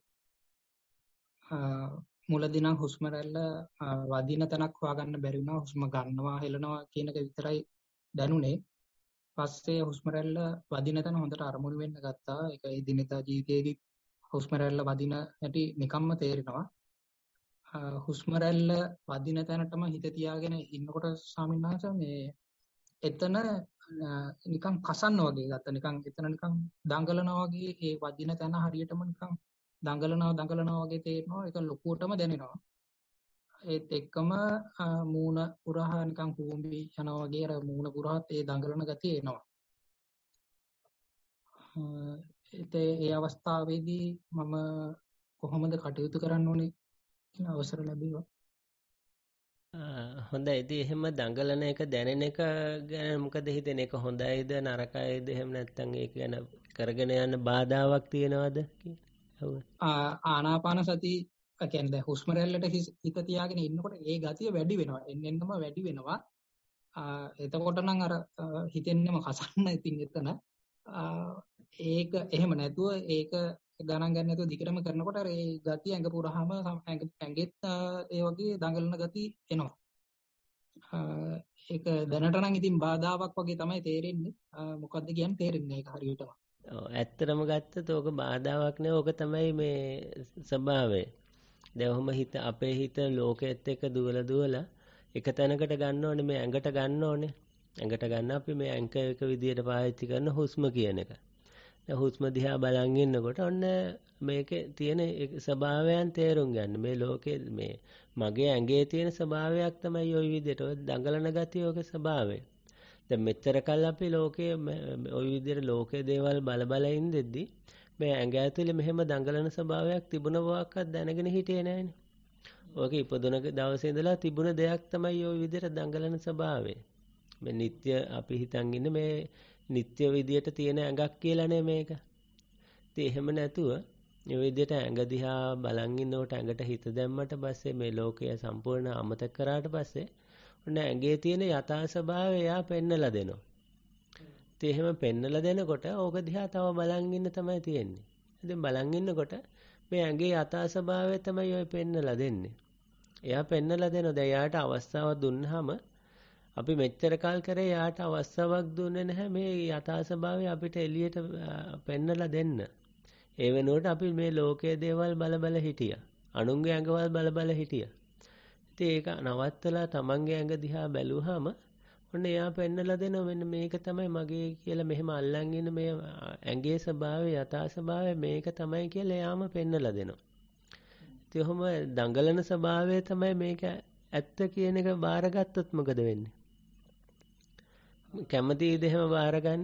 මුලදී නම් හුස්ම රැල්ල වදින තැනක් හොයාගන්න බැරි වුණා. හුස්ම ගන්නවා හෙලනවා කියන එක විතරයි දැනුනේ. පස්සේ හුස්ම රැල්ල වදින තැන හොඳට අරමුණු වෙන්න ගත්තා. ඒක එදිනෙදා ජීවිතයේදී හුස්ම රැල්ල වදින හැටි නිකම්ම තේරෙනවා. හුස්ම රැල්ල වදින තැනටම හිත තියාගෙන ඉන්නකොට ස්වාමීන් වහන්සේ මේ එතන නිකන් කසන්න වගේ ගත්තා. නිකන් එතන නිකන් දඟලනවා වගේ ඒ වදින තැන හරියටම නිකන් දඟලනවා වගේ තේරෙනවා. ඒක ලොකුවටම දැනෙනවා. ඒත් එක්කම මූණ පුරා නිකන් කූඹි යනවා වගේ අර මූණ පුරාත් ඒ දඟලන ගතිය එනවා. ඒ අවස්ථාවේදී මම කොහොමද කටයුතු කරන්න ඕනේ කියන අවසර ලැබේවා. හොඳයි. ඉතින් එහෙම දඟලන එක දැනෙන එක ගැන මොකද හිතෙන්නේ? ඒක හොඳයිද නරකයිද? එහෙම නැත්නම් ඒක ගැන කරගෙන යන බාධාවක් තියනවද කියලා? ආනාපාන සති කියන්නේ දැන් හුස්ම රැල්ලට හිත තියාගෙන ඉන්නකොට ඒ ගතිය වැඩි වෙනවා. එන්නෙන්නම වැඩි වෙනවා. එතකොට නම් අර හිතෙන්නම කසන්න ඉතින් එතන ඒක එහෙම නැතුව ඒක ගණන් ගන්න නැතුව දිගටම කරනකොට අර ඒ ගතිය ඇඟ පුරාම ඇඟෙත් ඒ වගේ දඟලන ගතිය එනවා. ඒක දැනට නම් ඉතින් බාධාවක් වගේ තමයි තේරෙන්නේ. මොකද්ද කියන්නේ තේරෙන්නේ නැහැ ඒක හරියටම. ඔව් ඇත්තටම ගත්තොත් ඕක බාධාවක් නෙවෙයි. ඕක තමයි මේ ස්වභාවය. දැන් ඔහම හිත අපේ හිත ලෝකෙත් එක්ක දුවලා එක තැනකට ගන්න ඕනේ, මේ ඇඟට ගන්න ඕනේ. ඇඟට ගන්න අපි මේ ඇඟ එක විදියට පාවිච්චි කරන හුස්ම කියන එක. දැන් හුස්ම දිහා බලන් ඉන්නකොට ඔන්න මේකේ තියෙන ස්වභාවයන් තේරුම් ගන්න. මේ ලෝකේ මේ මගේ ඇඟේ තියෙන ස්වභාවයක් තමයි ওই විදියට ඔය දඟලන ගතිය ඔගේ ස්වභාවය. දැන් මෙච්චර කල් අපි ලෝකයේ ওই විදියට ලෝකයේ දේවල් බල ඉඳෙද්දි මේ ඇඟ ඇතුලේ මෙහෙම දඟලන ස්වභාවයක් තිබුණ බවක්වත් දැනගෙන හිටියේ නෑනේ. ඔක ඉපදුන දවසේ ඉඳලා තිබුණ දෙයක් තමයි ওই විදියට දඟලන ස්වභාවය. මේ නিত্য අපි හිතන් ඉන්නේ මේ නিত্য විදියට තියෙන ඇඟක් කියලානේ මේක. ඉතින් එහෙම නැතුව මේ විදියට ඇඟ දිහා බලන් ඉන්නකොට ඇඟට හිත දැම්මට පස්සේ මේ ලෝකය සම්පූර්ණ අමතක කරාට පස්සේ ඔන්න ඇඟේ තියෙන යථා ස්වභාවය එයා පෙන්නලා දෙනවා. ඉතින් එහෙම පෙන්නලා දෙනකොට ඕක දිහා තව බලන් ඉන්න තමයි තියෙන්නේ. ඉතින් බලන් ඉන්නකොට මේ ඇඟේ යථා ස්වභාවය තමයි ඔය පෙන්නලා දෙන්නේ. එයා පෙන්නලා දෙනවා. දැන් යාට අවස්ථාවක් දුන්නාම අපි මෙච්චර කල් කරේ යාට අවස්ථාවක් දුන්නේ නැහැ මේ යථා ස්වභාවය අපිට එළියට පෙන්නලා දෙන්න. ඒ වෙනුවට අපි මේ ලෝකයේ දේවල් බල හිටියා. අනුන්ගේ ඇඟවල් බල හිටියා. ඉතින් ඒක නවත්තලා තමන්ගේ ඇඟ දිහා බැලුවාම ඔන්න එයා පෙන්නලා දෙනවා මෙන්න මේක තමයි මගේ කියලා මෙහෙම අල්ලන් ඉන්න මේ ඇඟේ ස්වභාවය යථා ස්වභාවය මේක තමයි කියලා එයාම පෙන්නලා දෙනවා. ඉතින් ඔහොම දඟලන ස්වභාවය තමයි මේක ඇත්ත කියන එක බාරගත්තොත් මොකද වෙන්නේ? කැමතිද එහෙම බාර ගන්න?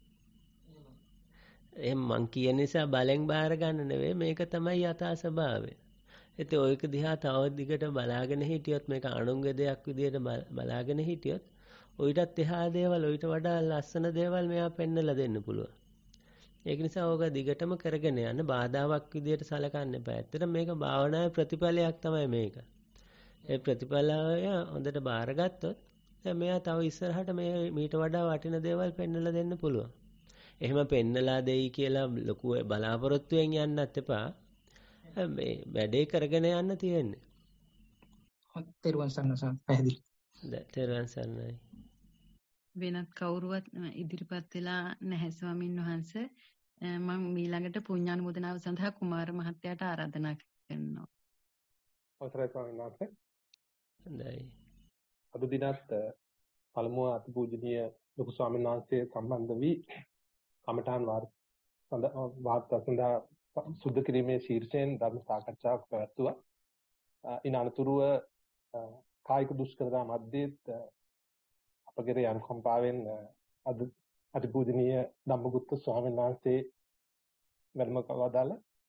එහෙනම් මං කියන නිසා බලෙන් බාර ගන්න නෙවෙයි මේක තමයි යථා ස්වභාවය. ඉතින් ඔයක දිහා තව දිගට බලාගෙන හිටියොත් මේක අනුන්ගේ දෙයක් විදියට බලාගෙන හිටියොත් ඔයිටත් එහා දේවල් ඔයිට වඩා ලස්සන දේවල් මෙයා පෙන්නලා දෙන්න පුළුවන්. ඒක නිසා ඕක දිගටම කරගෙන යන්න බාධාවක් විදියට සලකන්න එපා. ඇත්තට මේක භාවනාවේ ප්‍රතිඵලයක් තමයි මේක. ඒ ප්‍රතිඵලය හොඳට බාරගත්තොත් දැන් මෙයා තව ඉස්සරහට මේ මීට වඩා වටින දේවල් පෙන්නලා දෙන්න පුළුවන්. එහෙම පෙන්නලා දෙයි කියලා ලොකු බලාපොරොත්තුවෙන් යන්නත් එපා. මේ වැඩේ කරගෙන යන්න තියෙන්නේ. තෙරුවන් සරණයි පැහැදිලි. තෙරුවන් සරණයි. වෙනත් කවුරුවත් ඉදිරිපත් වෙලා නැහැ ස්වාමින් වහන්සේ. මම ඊළඟට පුණ්‍යානුමෝදනාව සඳහා කුමාර මහත්තයාට ආරාධනා කරනවා. අවසරයි ස්වාමීන් වහන්සේ. හොඳයි. අද දිනත් පළමුව අතිපූජනීය ලොකු ස්වාමීන් වහන්සේ සම්බන්ධ වී කමඨාන් වාර්තා සඳහා සුද්ධ කිරීමේ ශීර්ෂයෙන් ධර්ම සාකච්ඡාවක් පැවැත්වුවා. ඉන් අනතුරුව කායික දුෂ්කරතා මැද්දේත් අපගේ අනුකම්පාවෙන් අද අතිපූජනීය ධම්මගුත්ත ස්වාමීන් වහන්සේ වැඩම කවදාල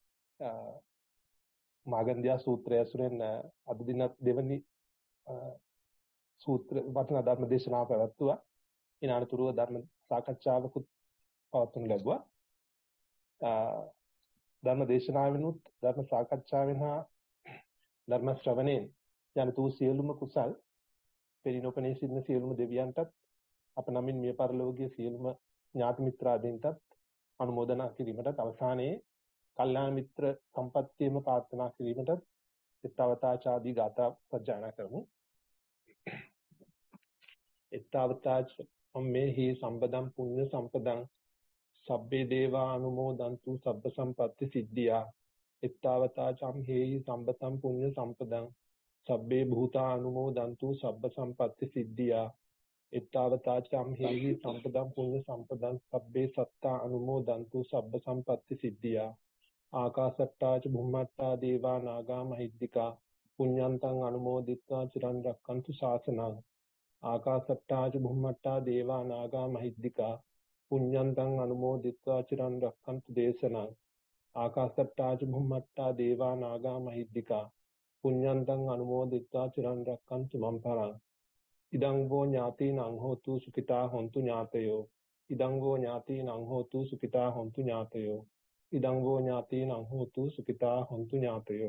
මාගන්ධ්‍යා සූත්‍රය ඇසුරෙන් අද දිනත් දෙවනි සූත්‍ර වචන ධර්ම දේශනාව පැවැත්වුවා. ඉන් අනතුරුව ධර්ම සාකච්ඡාවකුත් පවත්වනු ලැබුවා. ධර්ම දේශනාවෙනුත් ධර්ම සාකච්ඡාවෙන් හා ධර්ම ශ්‍රවණයෙන් යන තු සියලුම කුසල් පෙරිනොපනේ සිටින සියලුම දෙවියන්ටත් අප නමින් මිය පරලෝකීය සියලුම ඥාති මිත්‍රාදීන්ටත් අනුමෝදනා කිරීමටත් අවසානයේ කල්යාණ මිත්‍ර සම්පත්තියම ප්‍රාර්ථනා කිරීමටත් ඊත්වතාචාදී ගාථා සජ්ජායනා කරමු. ඊත්වතාච අම්මේහි සම්පදම් පුඤ්ඤ සම්පදං සබ්බේ දේවා අනුමෝදන්තු සබ්බ සම්පත්ති සිද්ධියා. ඊත්වතාච අම්මේහි සම්පතම් පුඤ්ඤ සම්පදං සබ්බේ භූතා අනුමෝදන්තු සබ්බ සම්පත්ති සිද්ධියා. ඊත්වතාච අම්මේහි සම්පදම් පුඤ්ඤ සම්පදං සබ්බේ සත්තා අනුමෝදන්තු සබ්බ සම්පත්ති සිද්ධියා. ආකාශට්ටාච බුම්මට්ටා දේවා නාග මහිද්దికා පුඤ්ඤන්තං අනුමෝදිත්වා චිරන් රැක්කන්තු ශාසනං. ආකාශට්ටාච බුම්මට්ටා දේවා නාග මහිද්దికා පුඤ්ඤන්තං අනුමෝදිත්වා චිරන් රක්ඛන්තු දේශනං ආකාශට්ටා ච භුම්මට්ටා දේවා නාග මහිද්దికා පුඤ්ඤන්තං අනුමෝදිත්වා චිරන් රක්ඛන්තු මම් පරං ඉදං වූ ඥාතීනං හෝතු සුඛිතා හොන්තු ඥාතයෝ ඉදං වූ ඥාතීනං හෝතු සුඛිතා හොන්තු ඥාතයෝ ඉදං වූ ඥාතීනං හෝතු සුඛිතා හොන්තු ඥාතයෝ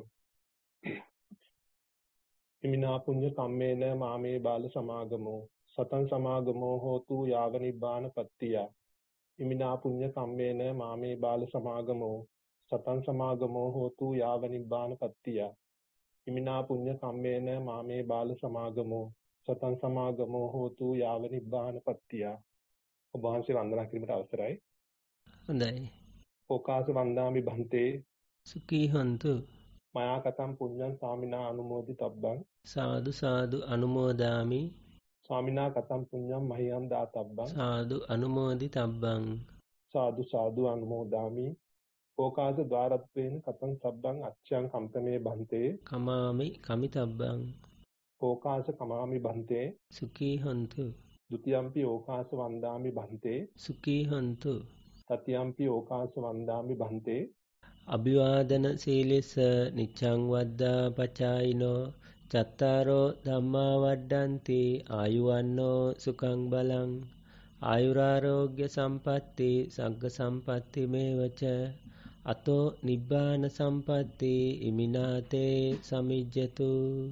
ඉමිනා පුඤ්ඤ කම්මේන මාමේ බාල සමාගමෝ සතං සමාගමෝ හෝතු යාව නිබ්බාන පත්තිය ඉමිනා පුඤ්ඤ කම්මේන මාමේ බාල සමාගමෝ සතං සමාගමෝ හෝතු යාව නිබ්බාන පත්තිය ඉමිනා පුඤ්ඤ කම්මේන මාමේ බාල සමාගමෝ සතං සමාගමෝ හෝතු යාව නිබ්බාන පත්තිය ඔබ වහන්සේ වන්දනා කිරීමට අවසරයි. හොඳයි. ඕකාස වන්දාමි බන්තේ සුඛී හොන්තු මයා කතම් පුඤ්ඤං ස්වාමිනා අනුමෝදිතබ්බං සාදු සාදු අනුමෝදාමි ස්වාමිනා කතම් පුඤ්ඤං මහියං දාතබ්බං සාදු අනුමෝදිතබ්බං සාදු සාදු අනුමෝදාමි ඕකාස ద్వාරත්වේන කතං සබ්බං අච්ඡං කම්පමේ බන්තේ කමාමි කමිතබ්බං ඕකාස කමාමි බන්තේ සුඛී හොන්තු ဒုတိယ ම්පි ඕකාස වන්දාමි බන්තේ සුඛී හොන්තු තතියම්පි ඕකාස වන්දාමි බන්තේ අභිවාදන සීලිස නිච්ඡං වද්දා පචායිනෝ චත්තාරෝ ධම්මා වඩ්ඩಂತಿ ආයුවන්නෝ සුඛං බලං ආයුරාෝග්‍ය සම්පatti සග්ග සම්පatti මේවච අතෝ නිබ්බාන සම්පatti ඉමිනාතේ සමිජ්ජතු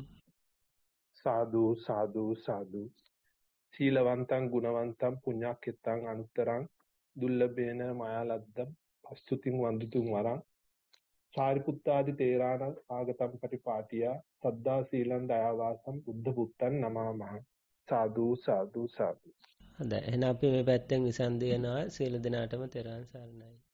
සාදු සාදු සාදු සීලවන්තං ගුණවන්තං පුඤ්ඤක්ඛෙත්තං අනුත්තරං දුල්ලභේන මයාලද්දම් පස්තුතින් වන්දිතුන් වරං සාරිපුත්තාදි තේරාණ ආගතම් පටිපාටියා සද්දා සීලං දයාවාසම් බුද්ධ පුත්තං නමාමහ සාදු සාදු සාදු. හොඳයි එහෙනම් අපි මේ පැත්තෙන් විසන්දි වෙනවා. සියලු දෙනාටම තෙරුවන් සරණයි.